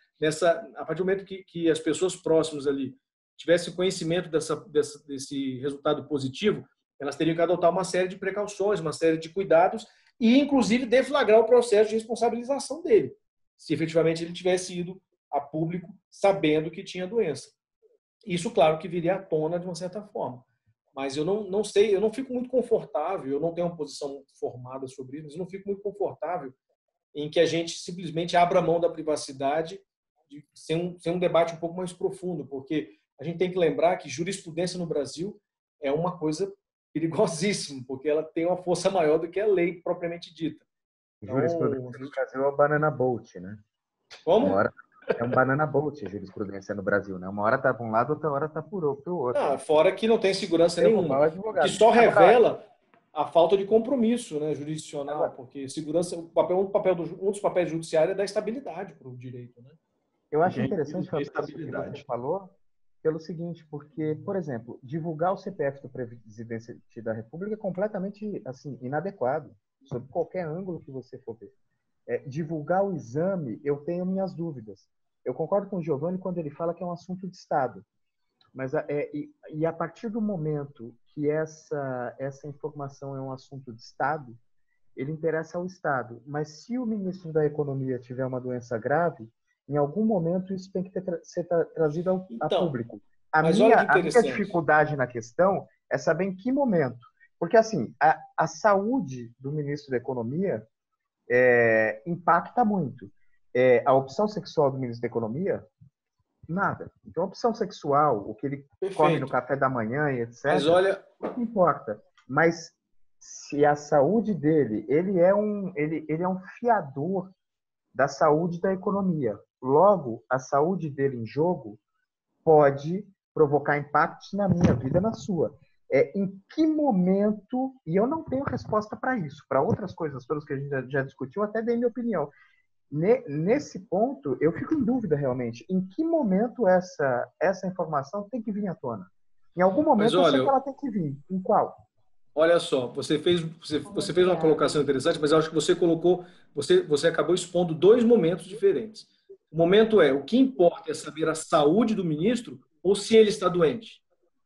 a partir do momento que as pessoas próximas ali tivessem conhecimento desse resultado positivo, elas teriam que adotar uma série de precauções, uma série de cuidados e, inclusive, deflagrar o processo de responsabilização dele, se efetivamente ele tivesse ido a público sabendo que tinha doença. Isso, claro, que viria à tona de uma certa forma. Mas eu não sei, eu não fico muito confortável, eu não tenho uma posição formada sobre isso, mas eu não fico muito confortável em que a gente simplesmente abra mão da privacidade sem um debate um pouco mais profundo, porque a gente tem que lembrar que jurisprudência no Brasil é uma coisa perigosíssima, porque ela tem uma força maior do que a lei propriamente dita. Então, jurisprudência no Brasil é o banana boat, né? Como? É um banana boat a jurisprudência no Brasil, né? Uma hora tá para um lado, outra hora tá por outro. Não, fora que não tem segurança nenhuma. Que só revela a falta de compromisso, né, jurisdicional, porque segurança, um dos papéis judiciários é dar estabilidade para o direito, né? Eu acho interessante o que você falou, pelo seguinte, porque, por exemplo, divulgar o CPF do presidente da República é completamente assim inadequado, sob qualquer ângulo que você for ver. Divulgar o exame, eu tenho minhas dúvidas. Eu concordo com o Giovanni quando ele fala que é um assunto de Estado. Mas a partir do momento que essa informação é um assunto de Estado, ele interessa ao Estado. Mas se o ministro da Economia tiver uma doença grave, em algum momento isso tem que ser trazido a público. A minha dificuldade na questão é saber em que momento. Porque, assim, a saúde do ministro da Economia impacta muito. A opção sexual do ministro da Economia, nada. Então, a opção sexual, o que ele come no café da manhã e etc., mas olha, não importa. Mas se a saúde dele, ele é um fiador da saúde da economia. Logo, a saúde dele em jogo pode provocar impactos na minha vida, na sua. Em que momento, e eu não tenho resposta para isso, para outras coisas todas que a gente já discutiu, até dei minha opinião. Nesse ponto, eu fico em dúvida realmente. Em que momento essa informação tem que vir à tona? Em algum momento eu sei que ela tem que vir. Em qual? Olha só, você fez uma colocação interessante, mas eu acho que você acabou expondo dois momentos diferentes. O momento o que importa é saber a saúde do ministro ou se ele está doente.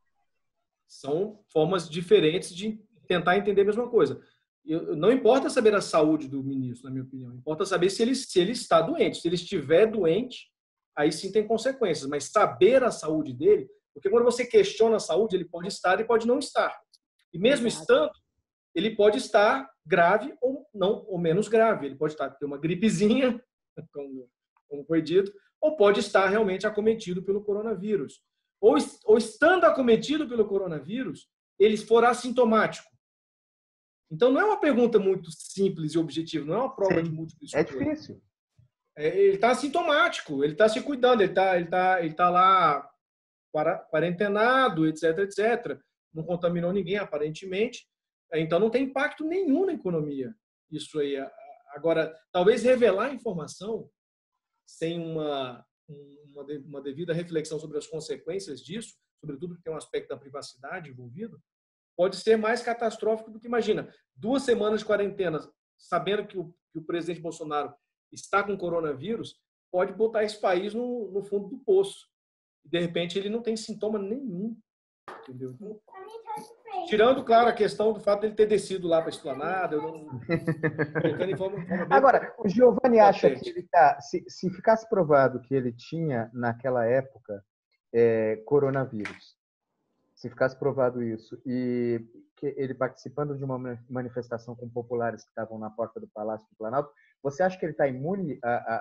São formas diferentes de tentar entender a mesma coisa. Não importa saber a saúde do ministro, na minha opinião. Importa saber se ele está doente. Se ele estiver doente, aí sim tem consequências. Mas saber a saúde dele, porque quando você questiona a saúde, ele pode estar e pode não estar. E mesmo estando, ele pode estar grave ou não, ou menos grave. Ele pode ter uma gripezinha, como foi dito, ou pode estar realmente acometido pelo coronavírus. Ou estando acometido pelo coronavírus, ele for assintomático. Então, não é uma pergunta muito simples e objetiva, não é uma prova de múltipla escolha. É difícil. Ele está assintomático, ele está se cuidando, ele tá lá quarentenado, etc, etc. Não contaminou ninguém, aparentemente. Então, não tem impacto nenhum na economia. Isso aí. Agora, talvez revelar informação sem uma devida reflexão sobre as consequências disso, sobretudo porque tem um aspecto da privacidade envolvido, pode ser mais catastrófico do que imagina. 2 semanas de quarentena, sabendo que o presidente Bolsonaro está com coronavírus, pode botar esse país no fundo do poço. E, de repente, ele não tem sintoma nenhum. Entendeu? Então, tirando, claro, a questão do fato de ele ter descido lá para a Esplanada, colocando em forma bem... Agora, o Giovanni acha que ele se ficasse provado que ele tinha, naquela época, coronavírus, se ficasse provado isso, e que ele participando de uma manifestação com populares que estavam na porta do Palácio do Planalto, você acha que ele está imune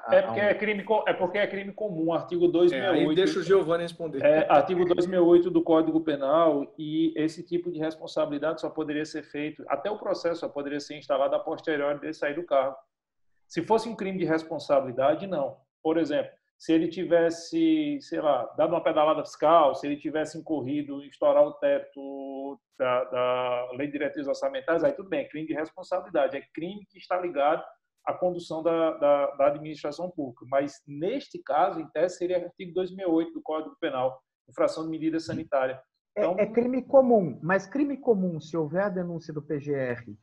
porque é crime comum, artigo 268. Aí deixa o Giovanni responder. Artigo 268 do Código Penal, e esse tipo de responsabilidade só poderia ser feito, até o processo só poderia ser instalado a posteriori dele sair do cargo. Se fosse um crime de responsabilidade, não. Por exemplo, se ele tivesse, sei lá, dado uma pedalada fiscal, se ele tivesse incorrido em estourar o teto da Lei de Diretrizes Orçamentárias, aí tudo bem, é crime de responsabilidade, é crime que está ligado à condução da administração pública. Mas, neste caso, em tese, seria artigo 268 do Código Penal, infração de medida sanitária. Então, é crime comum, mas crime comum, se houver a denúncia do PGR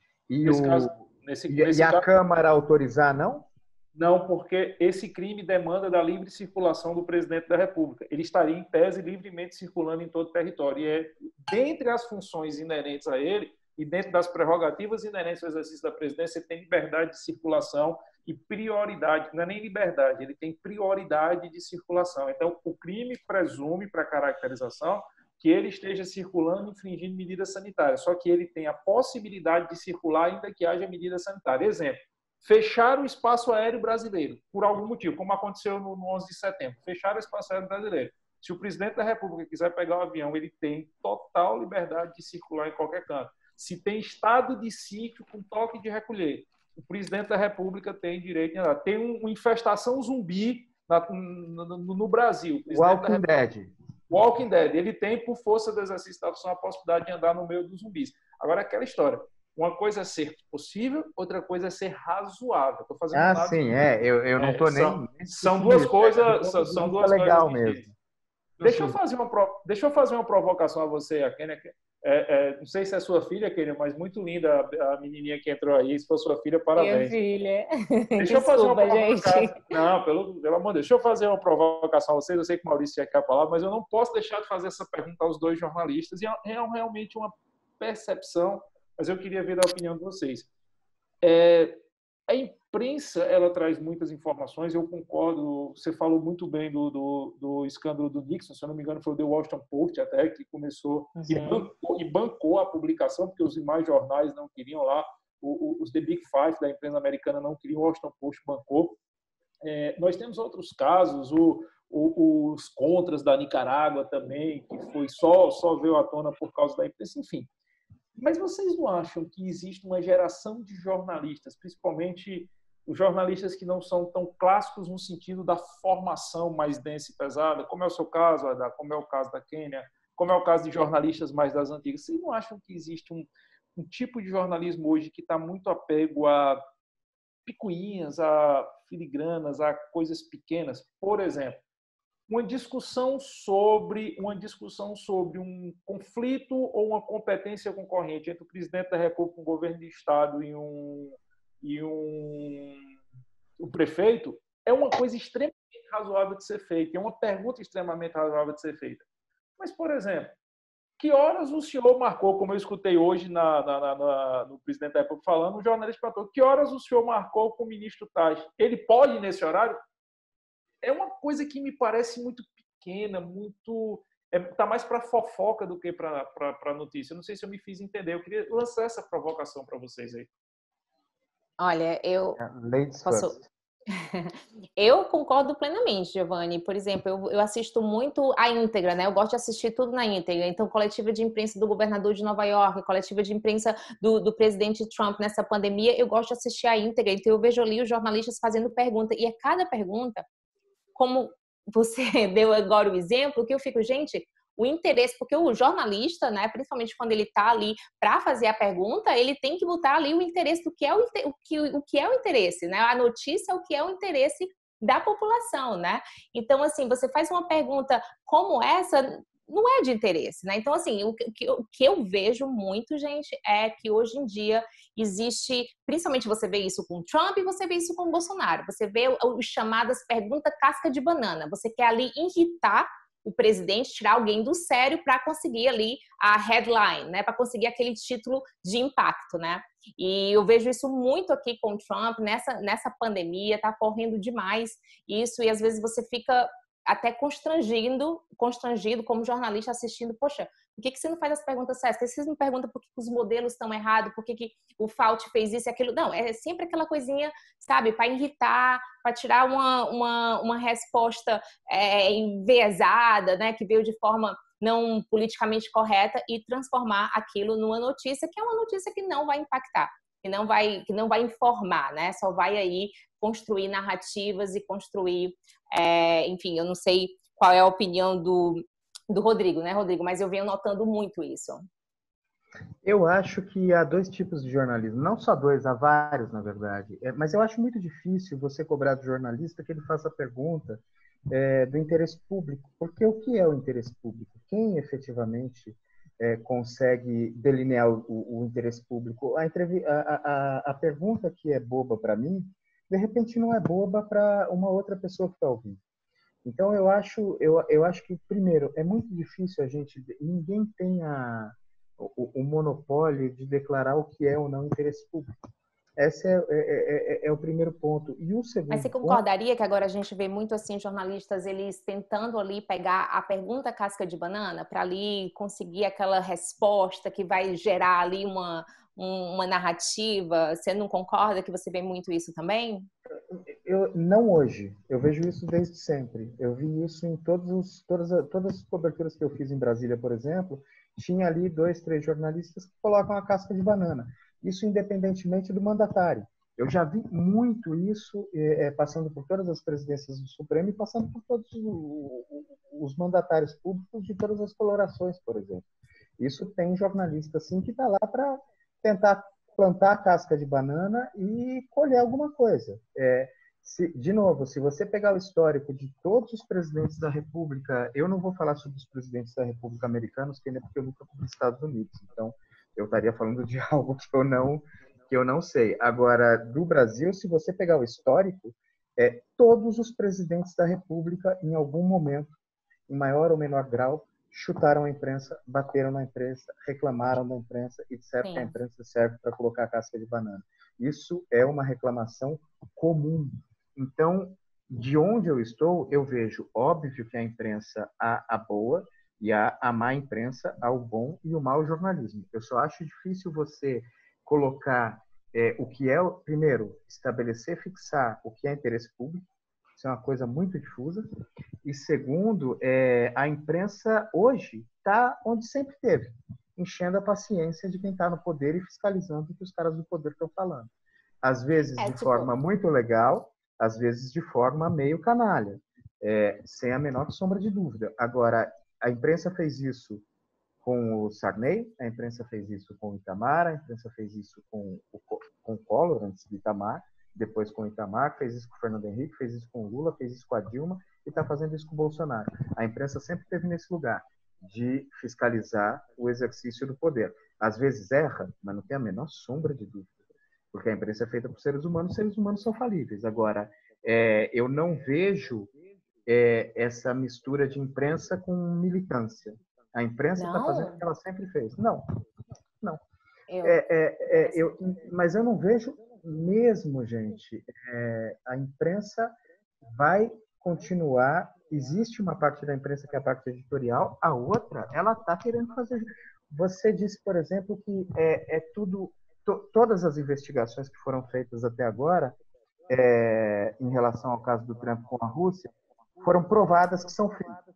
e a Câmara autorizar, não? Não, porque esse crime demanda da livre circulação do presidente da República. Ele estaria, em tese, livremente circulando em todo o território. E dentre as funções inerentes a ele, e dentro das prerrogativas inerentes ao exercício da presidência, ele tem liberdade de circulação e prioridade. Não é nem liberdade, ele tem prioridade de circulação. Então, o crime presume, para caracterização, que ele esteja circulando infringindo medidas sanitárias. Só que ele tem a possibilidade de circular ainda que haja medida sanitária. Exemplo. Fecharam o espaço aéreo brasileiro, por algum motivo, como aconteceu no 11 de setembro. Fecharam o espaço aéreo brasileiro. Se o presidente da República quiser pegar um avião, ele tem total liberdade de circular em qualquer canto. Se tem estado de sítio com toque de recolher, o presidente da República tem direito de andar. Tem uma infestação zumbi no Brasil. Walking Dead. Walking Dead. Ele tem, por força do exercício da função, a possibilidade de andar no meio dos zumbis. Agora, aquela história. Uma coisa é ser possível, outra coisa é ser razoável. Tô fazendo sim, eu não estou nem... São duas coisas... São duas legal coisas mesmo. Deixa eu fazer uma provocação a você, a Kênia. Não sei se é sua filha, Kênia, mas muito linda a menininha que entrou aí. Se for sua filha, parabéns. Minha filha. Deixa eu fazer uma provocação. Gente. Não, pelo amor de Deus. Deixa eu fazer uma provocação a vocês. Eu sei que o Maurício já quer a palavra, mas eu não posso deixar de fazer essa pergunta aos dois jornalistas. E é realmente uma percepção, mas eu queria ver a opinião de vocês. A imprensa, ela traz muitas informações, eu concordo, você falou muito bem do escândalo do Nixon, se eu não me engano foi o The Washington Post até, que começou e bancou a publicação, porque os demais jornais não queriam lá, os The Big Five da imprensa americana não queriam, o Washington Post bancou. Nós temos outros casos, os contras da Nicarágua também, que foi só veio à tona por causa da imprensa, enfim. Mas vocês não acham que existe uma geração de jornalistas, principalmente os jornalistas que não são tão clássicos no sentido da formação mais densa e pesada, como é o seu caso, Adá, como é o caso da Kênia, como é o caso de jornalistas mais das antigas? Vocês não acham que existe um tipo de jornalismo hoje que está muito apego a picuinhas, a filigranas, a coisas pequenas? Por exemplo, uma discussão sobre um conflito ou uma competência concorrente entre o presidente da República, um governo de estado e o prefeito é uma coisa extremamente razoável de ser feita, é uma pergunta extremamente razoável de ser feita. Mas, por exemplo, que horas o senhor marcou, como eu escutei hoje no presidente da República falando, um jornalista perguntou, que horas o senhor marcou com o ministro Tais? Ele pode ir nesse horário? É uma coisa que me parece muito pequena, muito... Está mais para fofoca do que para notícia. Não sei se eu me fiz entender. Eu queria lançar essa provocação para vocês aí. Olha, Ladies first. Eu concordo plenamente, Giovanni. Por exemplo, eu assisto muito a íntegra, né? Eu gosto de assistir tudo na íntegra. Então, coletiva de imprensa do governador de Nova York, coletiva de imprensa do presidente Trump nessa pandemia, eu gosto de assistir a íntegra. Então, eu vejo ali os jornalistas fazendo pergunta. E a cada pergunta, como você deu agora o exemplo, que eu fico, gente, o interesse, porque o jornalista, né, principalmente quando ele está ali para fazer a pergunta, ele tem que botar ali o interesse do que é o que é o interesse, né? A notícia é o que é o interesse da população, né? Então, assim, você faz uma pergunta como essa, não é de interesse, né? Então, assim, o que eu vejo muito, gente, é que hoje em dia existe, principalmente você vê isso com Trump e você vê isso com Bolsonaro. Você vê os chamadas pergunta casca de banana. Você quer ali irritar o presidente, tirar alguém do sério para conseguir ali a headline, né? Para conseguir aquele título de impacto, né? E eu vejo isso muito aqui com o Trump, nessa pandemia, tá correndo demais isso, e às vezes você fica até constrangido como jornalista assistindo, poxa, por que você não faz as perguntas certas? Por que vocês não perguntam por que os modelos estão errados, por que o Fauci fez isso e aquilo? Não, é sempre aquela coisinha, sabe, para irritar, para tirar uma resposta enviesada, né, que veio de forma não politicamente correta e transformar aquilo numa notícia que é uma notícia que não vai impactar, que não vai informar, né? Só vai aí construir narrativas e construir, enfim, eu não sei qual é a opinião do Rodrigo, né, Rodrigo? Mas eu venho notando muito isso. Eu acho que há dois tipos de jornalismo, não só dois, há vários, na verdade. Mas eu acho muito difícil você cobrar do jornalista que ele faça a pergunta do interesse público, porque o que é o interesse público? Quem efetivamente consegue delinear o interesse público? A pergunta que é boba para mim, de repente não é boba para uma outra pessoa que está ouvindo. Então eu acho que, primeiro, é muito difícil ninguém tem o monopólio de declarar o que é ou não interesse público. Esse é o primeiro ponto. E o segundo Mas você concordaria que agora a gente vê muito assim jornalistas eles tentando ali pegar a pergunta casca de banana para ali conseguir aquela resposta que vai gerar ali uma narrativa? Você não concorda que você vê muito isso também? Não hoje. Eu vejo isso desde sempre. Eu vi isso em todas as coberturas que eu fiz em Brasília, por exemplo. Tinha ali 2, 3 jornalistas que colocam a casca de banana. Isso independentemente do mandatário. Eu já vi muito isso passando por todas as presidências do Supremo e passando por todos os mandatários públicos de todas as colorações, por exemplo. Isso tem jornalista assim que está lá para tentar plantar a casca de banana e colher alguma coisa. De novo, se você pegar o histórico de todos os presidentes da República, eu não vou falar sobre os presidentes da República americanos, porque eu nunca fui nos Estados Unidos, então eu estaria falando de algo que eu não sei. Agora, do Brasil, se você pegar o histórico, todos os presidentes da República, em algum momento, em maior ou menor grau, chutaram a imprensa, bateram na imprensa, reclamaram da imprensa e disseram que a imprensa serve para colocar a casca de banana. Isso é uma reclamação comum. Então, de onde eu estou, eu vejo, óbvio que a imprensa há a boa e há a má imprensa, há o bom e o mau jornalismo. Eu só acho difícil você colocar o que é, primeiro, estabelecer, fixar o que é interesse público. Isso é uma coisa muito difusa. E segundo, a imprensa hoje está onde sempre teve, enchendo a paciência de quem está no poder e fiscalizando o que os caras do poder estão falando. Às vezes de forma muito legal, às vezes de forma meio canalha, sem a menor sombra de dúvida. Agora, a imprensa fez isso com o Sarney, a imprensa fez isso com o Itamar, a imprensa fez isso com o Collor, antes do Itamar, depois com o Itamar, fez isso com o Fernando Henrique, fez isso com o Lula, fez isso com a Dilma e está fazendo isso com o Bolsonaro. A imprensa sempre esteve nesse lugar de fiscalizar o exercício do poder. Às vezes erra, mas não tem a menor sombra de dúvida, porque a imprensa é feita por seres humanos são falíveis. Agora, eu não vejo essa mistura de imprensa com militância. A imprensa está fazendo o que ela sempre fez. Não. Mas eu não vejo mesmo, gente. A imprensa vai continuar. Existe uma parte da imprensa que é a parte editorial, a outra, ela está querendo fazer. Você disse, por exemplo, que todas as investigações que foram feitas até agora, em relação ao caso do Trump com a Rússia, foram provadas que são feitas.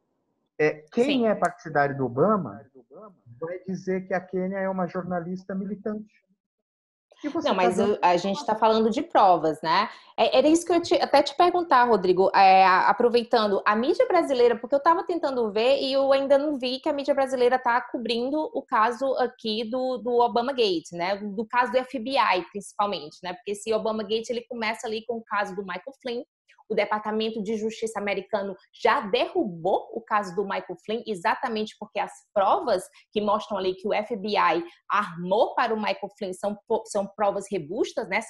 Quem é partidário do Obama vai dizer que a Kênia é uma jornalista militante. Não, mas a gente está falando de provas, né? Era isso que eu até te perguntar, Rodrigo, aproveitando a mídia brasileira, porque eu estava tentando ver e eu ainda não vi que a mídia brasileira está cobrindo o caso aqui do Obama Gate, né? Do caso do FBI, principalmente, né? Porque esse Obama Gate, ele começa ali com o caso do Michael Flynn. O Departamento de Justiça americano já derrubou o caso do Michael Flynn, exatamente porque as provas que mostram ali que o FBI armou para o Michael Flynn são provas robustas, né?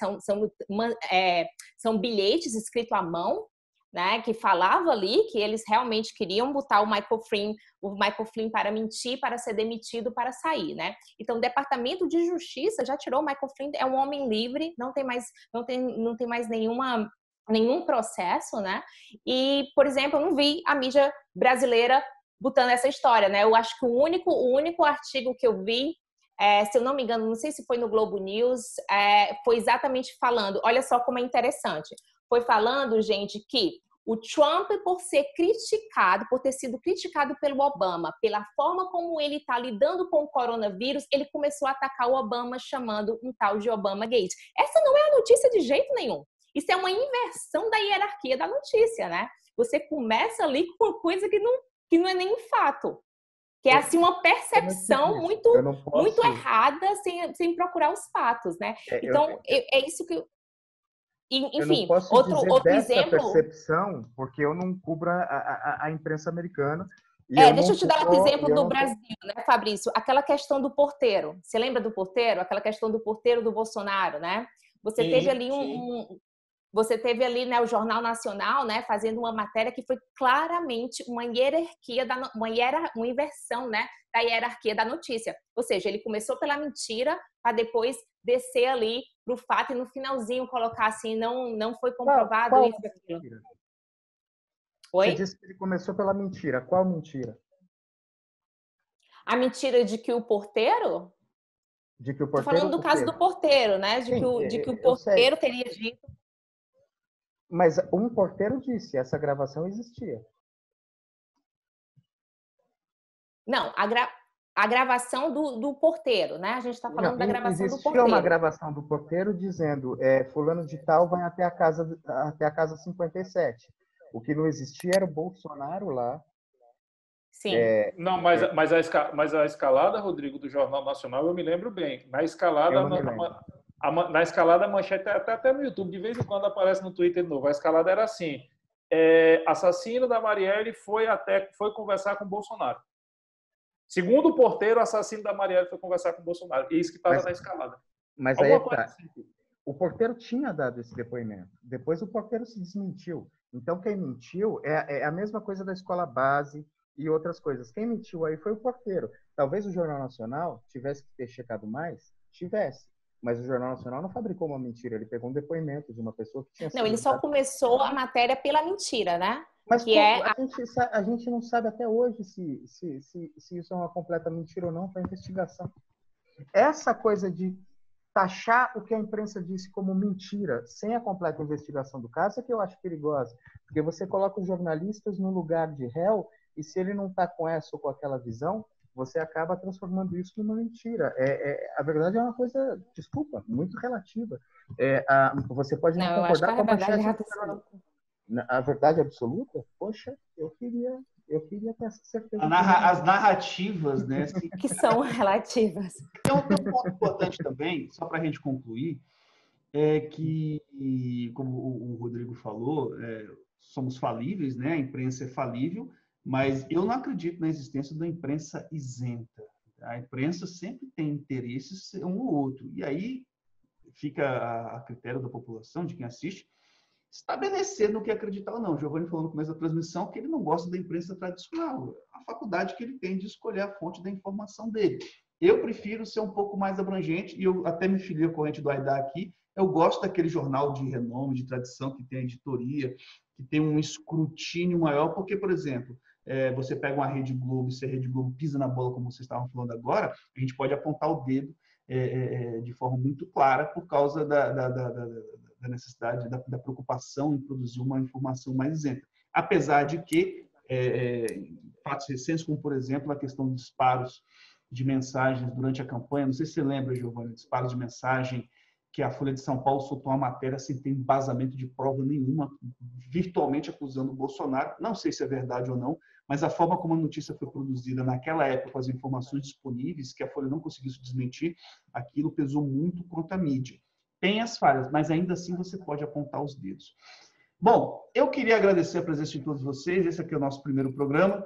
São bilhetes escritos à mão, né? Que falava ali que eles realmente queriam botar o Michael Flynn para mentir, para ser demitido, para sair, né? Então, o Departamento de Justiça já tirou o Michael Flynn, é um homem livre, não tem mais nenhum processo, né? E, por exemplo, eu não vi a mídia brasileira botando essa história, né? Eu acho que o único artigo que eu vi, se eu não me engano, não sei se foi no Globo News, foi exatamente falando, olha só como é interessante, foi falando, gente, que o Trump, por ter sido criticado pelo Obama, pela forma como ele está lidando com o coronavírus, ele começou a atacar o Obama, chamando um tal de Obama Gate. Essa não é a notícia de jeito nenhum. Isso é uma inversão da hierarquia da notícia, né? Você começa ali com uma coisa que não é nem um fato. Que é assim uma percepção muito errada sem procurar os fatos, né? Então, é isso que... Enfim, eu não posso outro dessa exemplo... percepção, porque eu não cubro a imprensa americana. Deixa eu te dar outro exemplo do Brasil, né, Fabrício? Aquela questão do porteiro. Você lembra do porteiro? Aquela questão do porteiro do Bolsonaro, né? Você teve ali Você teve ali, né, o Jornal Nacional, né, fazendo uma matéria que foi claramente uma hierarquia, uma inversão, né, da hierarquia da notícia. Ou seja, ele começou pela mentira para depois descer ali para o fato e no finalzinho colocar assim, não foi comprovado isso e aquilo. Oi? Você disse que ele começou pela mentira. Qual mentira? A mentira de que o porteiro... De que o porteiro... Estou falando do caso do porteiro, né, de que o porteiro teria dito... Mas um porteiro disse, essa gravação existia. Não, a gravação do porteiro, né? A gente está falando da gravação do porteiro. Existia uma gravação do porteiro dizendo fulano de tal vai até a casa 57. O que não existia era o Bolsonaro lá. Sim. Não, mas a escalada, Rodrigo, do Jornal Nacional, eu me lembro bem. Na escalada... Na escalada, a manchete até no YouTube, de vez em quando aparece no Twitter de novo. A escalada era assim: assassino da Marielle foi conversar com o Bolsonaro. Segundo o porteiro, o assassino da Marielle foi conversar com o Bolsonaro. É isso que estava na escalada. Mas aí tá. Assim. O porteiro tinha dado esse depoimento. Depois o porteiro se desmentiu. Então quem mentiu é a mesma coisa da escola base e outras coisas. Quem mentiu aí foi o porteiro. Talvez o Jornal Nacional tivesse que ter checado mais, tivesse. Mas o Jornal Nacional não fabricou uma mentira, ele pegou um depoimento de uma pessoa que tinha sido... Não, ele só começou a matéria pela mentira, né? Mas que é a gente não sabe até hoje se isso é uma completa mentira ou não para a investigação. Essa coisa de taxar o que a imprensa disse como mentira, sem a completa investigação do caso, é que eu acho perigosa. Porque você coloca os jornalistas no lugar de réu, e se ele não está com essa ou com aquela visão, você acaba transformando isso numa mentira. A verdade é uma coisa, desculpa, muito relativa. Você pode não concordar com a manchete. A verdade absoluta? Poxa, eu queria ter essa certeza. As narrativas, né? Que são relativas. Tem um ponto importante também, só para a gente concluir, é que, como o Rodrigo falou, somos falíveis, né? A imprensa é falível, mas eu não acredito na existência da imprensa isenta. A imprensa sempre tem interesses um ou outro. E aí fica a critério da população, de quem assiste, estabelecer no que acreditar ou não. O Giovanni falou no começo da transmissão que ele não gosta da imprensa tradicional, a faculdade que ele tem de escolher a fonte da informação dele. Eu prefiro ser um pouco mais abrangente, e eu até me filiei à corrente do Aidar aqui. Eu gosto daquele jornal de renome, de tradição, que tem a editoria, que tem um escrutínio maior, porque, por exemplo, você pega uma Rede Globo, e se a Rede Globo pisa na bola, como vocês estavam falando agora, a gente pode apontar o dedo de forma muito clara por causa da necessidade, da preocupação em produzir uma informação mais isenta. Apesar de que fatos recentes, como, por exemplo, a questão dos disparos de mensagens durante a campanha, não sei se você lembra, Giovanni, disparos de mensagem que a Folha de São Paulo soltou uma matéria sem ter embasamento de prova nenhuma, virtualmente acusando o Bolsonaro. Não sei se é verdade ou não, mas a forma como a notícia foi produzida naquela época, com as informações disponíveis, que a Folha não conseguiu se desmentir, aquilo pesou muito contra a mídia. Tem as falhas, mas ainda assim você pode apontar os dedos. Bom, eu queria agradecer a presença de todos vocês. Esse aqui é o nosso primeiro programa.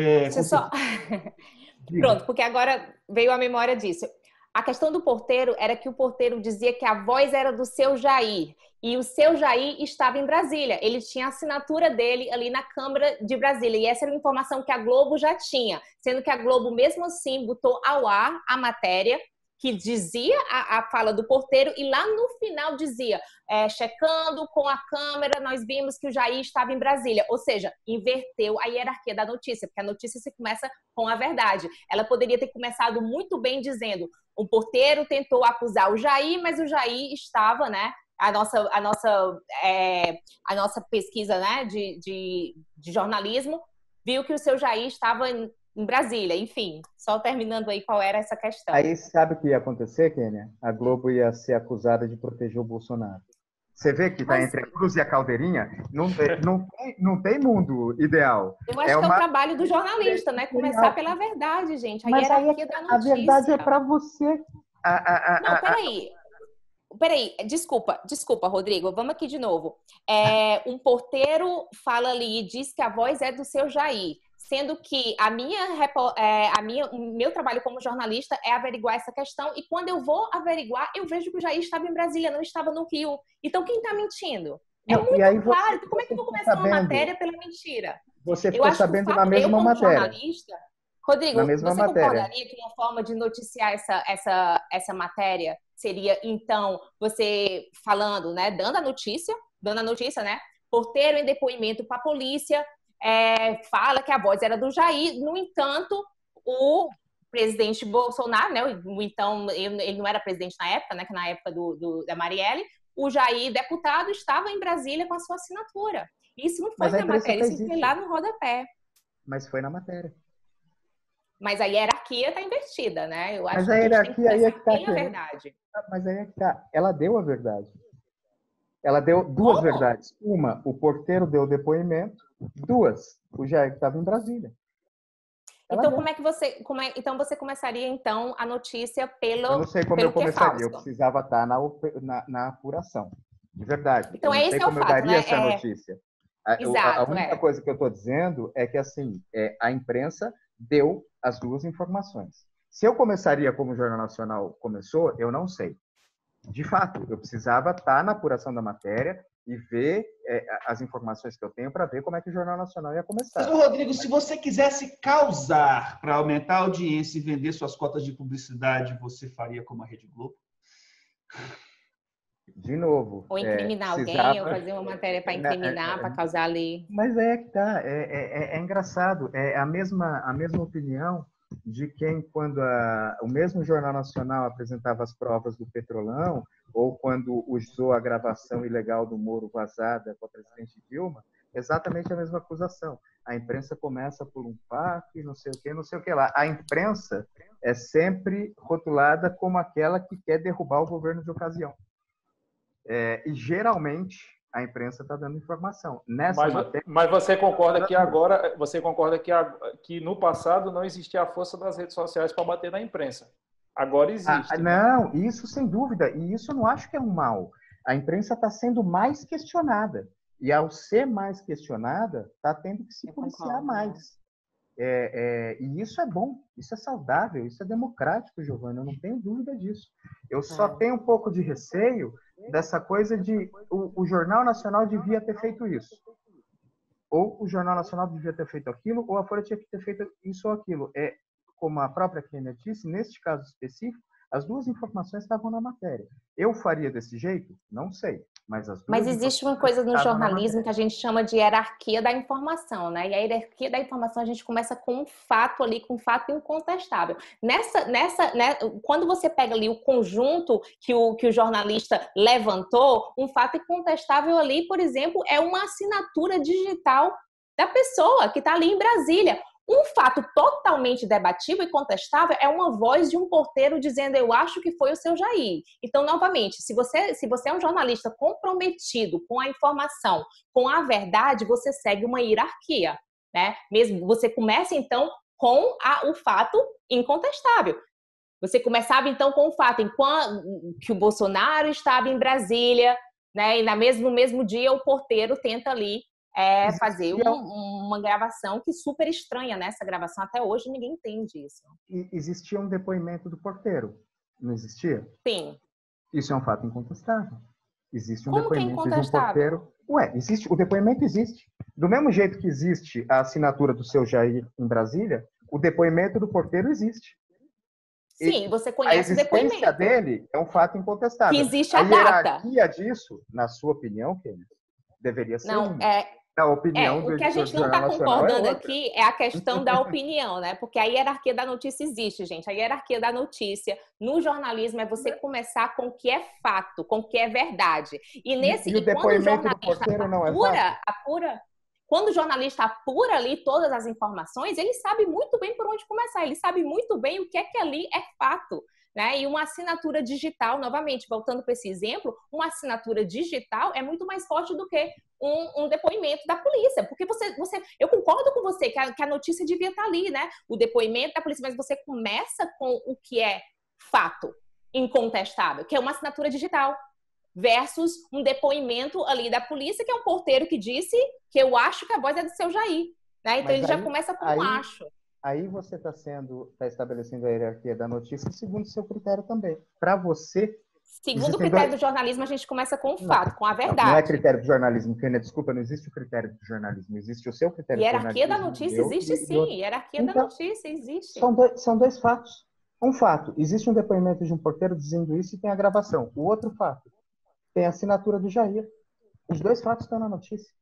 Pronto, porque agora veio a memória disso. A questão do porteiro era que o porteiro dizia que a voz era do seu Jair. E o seu Jair estava em Brasília. Ele tinha a assinatura dele ali na Câmara de Brasília. E essa era a informação que a Globo já tinha. Sendo que a Globo, mesmo assim, botou ao ar a matéria que dizia a fala do porteiro, e lá no final dizia, checando com a câmera, nós vimos que o Jair estava em Brasília. Ou seja, inverteu a hierarquia da notícia, porque a notícia se começa com a verdade. Ela poderia ter começado muito bem dizendo, o porteiro tentou acusar o Jair, mas o Jair estava, né? A nossa pesquisa, né, de jornalismo viu que o seu Jair estava em Brasília, enfim, só terminando aí qual era essa questão. Aí sabe o que ia acontecer, Kênia? A Globo ia ser acusada de proteger o Bolsonaro. Você vê que está entre a cruz e a caldeirinha? Não tem mundo ideal. Eu acho que é o trabalho do jornalista, né? Começar pela verdade, gente. A hierarquia da notícia. A verdade é para você. Não, peraí. Desculpa, Rodrigo. Vamos aqui de novo. Um porteiro fala ali e diz que a voz é do seu Jair. Sendo que o meu trabalho como jornalista é averiguar essa questão, e quando eu vou averiguar, eu vejo que o Jair estava em Brasília, não estava no Rio. Então, quem está mentindo? Muito claro. Então, como é que eu vou começar uma matéria pela mentira? Você ficou sabendo na mesma matéria. Rodrigo, você concordaria que uma forma de noticiar essa matéria seria, então, você falando, né, dando a notícia, né? Porteiro em depoimento para a polícia, fala que a voz era do Jair. No entanto, o presidente Bolsonaro, né, então ele não era presidente na época, né, que na época da Marielle, o Jair, deputado, estava em Brasília com a sua assinatura. Isso não foi na matéria, isso foi lá no rodapé. Mas foi na matéria. Mas a hierarquia está invertida, né? Eu acho mas a hierarquia aí é que está a verdade. Mas aí é que está. Ela deu a verdade. Ela deu duas verdades. Uma, o porteiro deu depoimento. Duas, o Jair estava em Brasília. Então, então você começaria então a notícia pelo Eu não sei como eu começaria. Eu precisava estar na apuração. De verdade. Então, esse é o fato, eu daria né? essa notícia. Exato, a única coisa que eu estou dizendo é que assim, a imprensa deu as duas informações. Se eu começaria como o Jornal Nacional começou, eu não sei. De fato, eu precisava estar na apuração da matéria e ver as informações que eu tenho para ver como é que o Jornal Nacional ia começar. Mas, Rodrigo, se você quisesse causar para aumentar a audiência e vender suas cotas de publicidade, você faria como a Rede Globo? De novo. Ou incriminar alguém, ou fazer uma matéria para incriminar, para causar ali. Mas é que tá, é engraçado. É a mesma opinião de quem, quando o mesmo Jornal Nacional apresentava as provas do Petrolão, ou quando usou a gravação ilegal do Moro vazada com a presidente Dilma, exatamente a mesma acusação. A imprensa começa por um fato e não sei o que, não sei o que lá. A imprensa é sempre rotulada como aquela que quer derrubar o governo de ocasião. E geralmente a imprensa está dando informação. Mas você concorda que agora, que no passado não existia a força das redes sociais para bater na imprensa? Agora existe. Não, isso sem dúvida. E isso eu não acho que é um mal. A imprensa está sendo mais questionada. E ao ser mais questionada, está tendo que se policiar mais. E isso é bom, isso é saudável, isso é democrático, Giovana, eu não tenho dúvida disso. Eu só tenho um pouco de receio dessa coisa de o Jornal Nacional devia ter feito isso. Ou o Jornal Nacional devia ter feito aquilo, ou a Folha tinha que ter feito isso ou aquilo. Como a própria Kênia disse, neste caso específico, as duas informações estavam na matéria. Eu faria desse jeito? Não sei. Mas existe uma coisa no jornalismo que a gente chama de hierarquia da informação, né? E a hierarquia da informação a gente começa com um fato ali, com um fato incontestável. Quando você pega ali o conjunto que o jornalista levantou, um fato incontestável ali, por exemplo, é uma assinatura digital da pessoa que está ali em Brasília. Um fato totalmente debatível e contestável é uma voz de um porteiro dizendo eu acho que foi o seu Jair. Então, novamente, se você é um jornalista comprometido com a informação, com a verdade, você segue uma hierarquia, né? Mesmo você começa, então, com o fato incontestável. Você começava, então, com o fato que o Bolsonaro estava em Brasília, né? E no mesmo dia o porteiro tenta ali fazer uma gravação que super estranha, né? Essa gravação até hoje ninguém entende isso. Existia um depoimento do porteiro, não existia? Sim. Isso é um fato incontestável. Existe um Como depoimento que é de um porteiro. Existe, o depoimento existe. Do mesmo jeito que existe a assinatura do seu Jair em Brasília, o depoimento do porteiro existe. Sim, você conhece o depoimento. A existência dele é um fato incontestável. Que existe a data. Hierarquia disso, na sua opinião, Kênia, deveria ser a opinião o que a gente não está concordando aqui é a questão da opinião, né? Porque a hierarquia da notícia existe, gente. A hierarquia da notícia no jornalismo é você começar com o que é fato, com o que é verdade. E o depoimento do porteiro não é fato? Quando o jornalista apura ali todas as informações, ele sabe muito bem por onde começar, ele sabe muito bem o que é que ali é fato. Né? E uma assinatura digital, novamente, voltando para esse exemplo, uma assinatura digital é muito mais forte do que um depoimento da polícia, porque eu concordo com você que a notícia devia estar ali, né? O depoimento da polícia, mas você começa com o que é fato incontestável, que é uma assinatura digital, versus um depoimento ali da polícia, que é um porteiro que disse que eu acho que a voz é do seu Jair, né? Então ele já começa com um acho. Aí você está estabelecendo a hierarquia da notícia segundo o seu critério também. Para você... Segundo o critério do jornalismo, a gente começa com o fato, com a verdade. Não é critério do jornalismo, Kênia, desculpa, não existe o critério do jornalismo, existe o seu critério do jornalismo. Hierarquia da notícia existe sim, hierarquia da notícia existe. São dois fatos. Um fato, existe um depoimento de um porteiro dizendo isso e tem a gravação. O outro fato, tem a assinatura do Jair. Os dois fatos estão na notícia.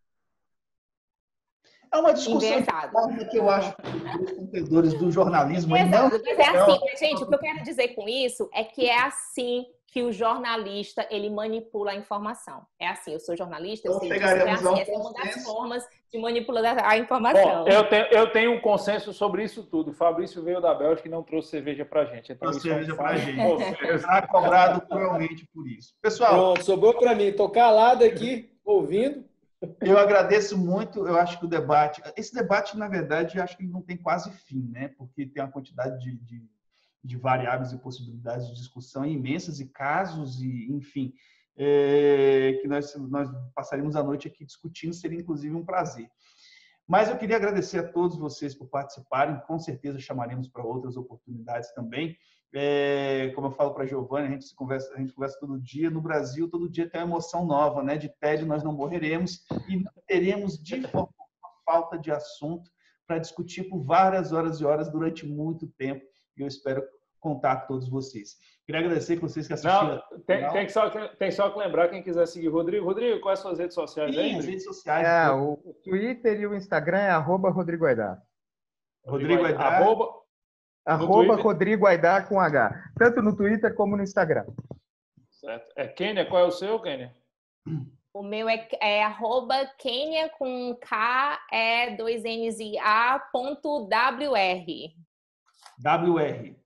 É uma discussão que eu acho que os contendores do jornalismo... Exato, mas é assim, gente, o que eu quero dizer com isso é que é assim que o jornalista, ele manipula a informação. É assim, eu sou jornalista, eu sei disso, essa é uma das formas de manipular a informação. Bom, eu tenho um consenso sobre isso tudo. O Fabrício veio da Bélgica e não trouxe cerveja pra gente. Então, trouxe cerveja pra gente. Será cobrado cruelmente por isso. Pessoal... Pronto, sobrou pra mim. Tô calado aqui, ouvindo. Eu agradeço muito, eu acho que esse debate, na verdade, eu acho que não tem quase fim, né? Porque tem uma quantidade de variáveis e possibilidades de discussão imensas e casos, e enfim, que nós passaríamos a noite aqui discutindo, seria inclusive um prazer. Mas eu queria agradecer a todos vocês por participarem, com certeza chamaremos para outras oportunidades também. Como eu falo para a Giovana, a gente conversa todo dia. No Brasil, todo dia tem uma emoção nova, né? De tédio nós não morreremos e não teremos de forma falta de assunto para discutir por várias horas e horas durante muito tempo. E eu espero contar com todos vocês. Queria agradecer a vocês que assistiram. Não, tem só que lembrar quem quiser seguir Rodrigo. Rodrigo, quais são as redes sociais aí? Sim, as redes sociais. O Twitter e o Instagram é @Rodrigo Aidar. Rodrigo Aidar. Arroba Rodrigo Aidar com H. Tanto no Twitter como no Instagram. Certo. Kênia, qual é o seu, Kênia? O meu é @Kênia com K, 2 N's e A, .wr. WR.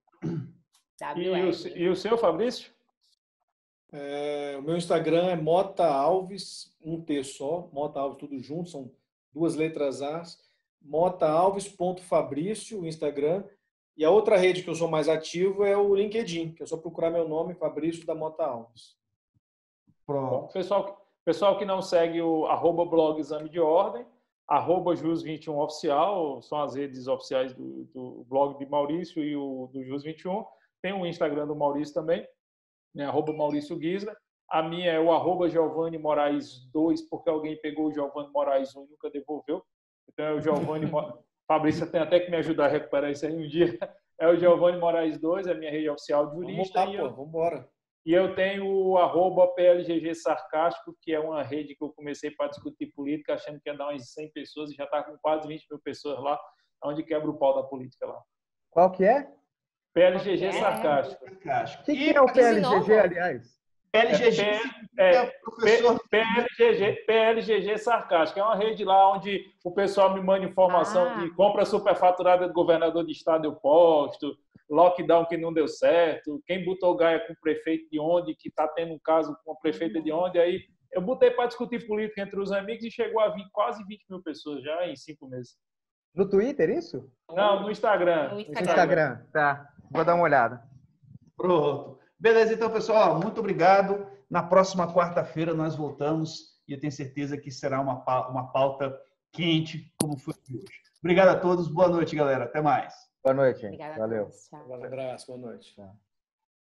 E o seu, Fabrício? O meu Instagram é Mota Alves, um T só, Mota Alves tudo junto, são 2 letras A. motaalves.fabrício, o Instagram. E a outra rede que eu sou mais ativo é o LinkedIn, que é só procurar meu nome, Fabrício da Mota Alves. Pronto. Pessoal que não segue o @blog Exame de Ordem, @Jus21 Oficial, são as redes oficiais do blog de Maurício e do Jus21. Tem o Instagram do Maurício também, né, @Maurício Gisler. A minha é o @Giovanni Moraes 2, porque alguém pegou o Giovanni Moraes 1 e nunca devolveu. Então é o Giovanni Fabrício tem até que me ajudar a recuperar isso aí um dia. É o Giovanni Moraes 2, é a minha rede oficial de jurista. Vamos embora. E eu tenho o @PLGG Sarcástico, que é uma rede que eu comecei para discutir política, achando que ia dar umas 100 pessoas, e já está com quase 20 mil pessoas lá, onde quebra o pau da política lá. Qual que é? PLGG Sarcástico. O que é o PLGG, aliás? PLGG Sarcástico. É uma rede lá onde o pessoal me manda informação de compra superfaturada do governador de estado eu posto, lockdown que não deu certo, quem botou gaia com o prefeito de onde, que está tendo um caso com a prefeita de onde. Aí eu botei para discutir política entre os amigos e chegou a vir quase 20 mil pessoas já em 5 meses. No Twitter, isso? Não, no Instagram. No Instagram, tá. Vou dar uma olhada. Pronto. Beleza, então, pessoal, muito obrigado. Na próxima quarta-feira nós voltamos e eu tenho certeza que será uma pauta quente, como foi hoje. Obrigado a todos. Boa noite, galera. Até mais. Boa noite, gente. Obrigada. Valeu. Tchau. Um abraço, boa noite. Tchau.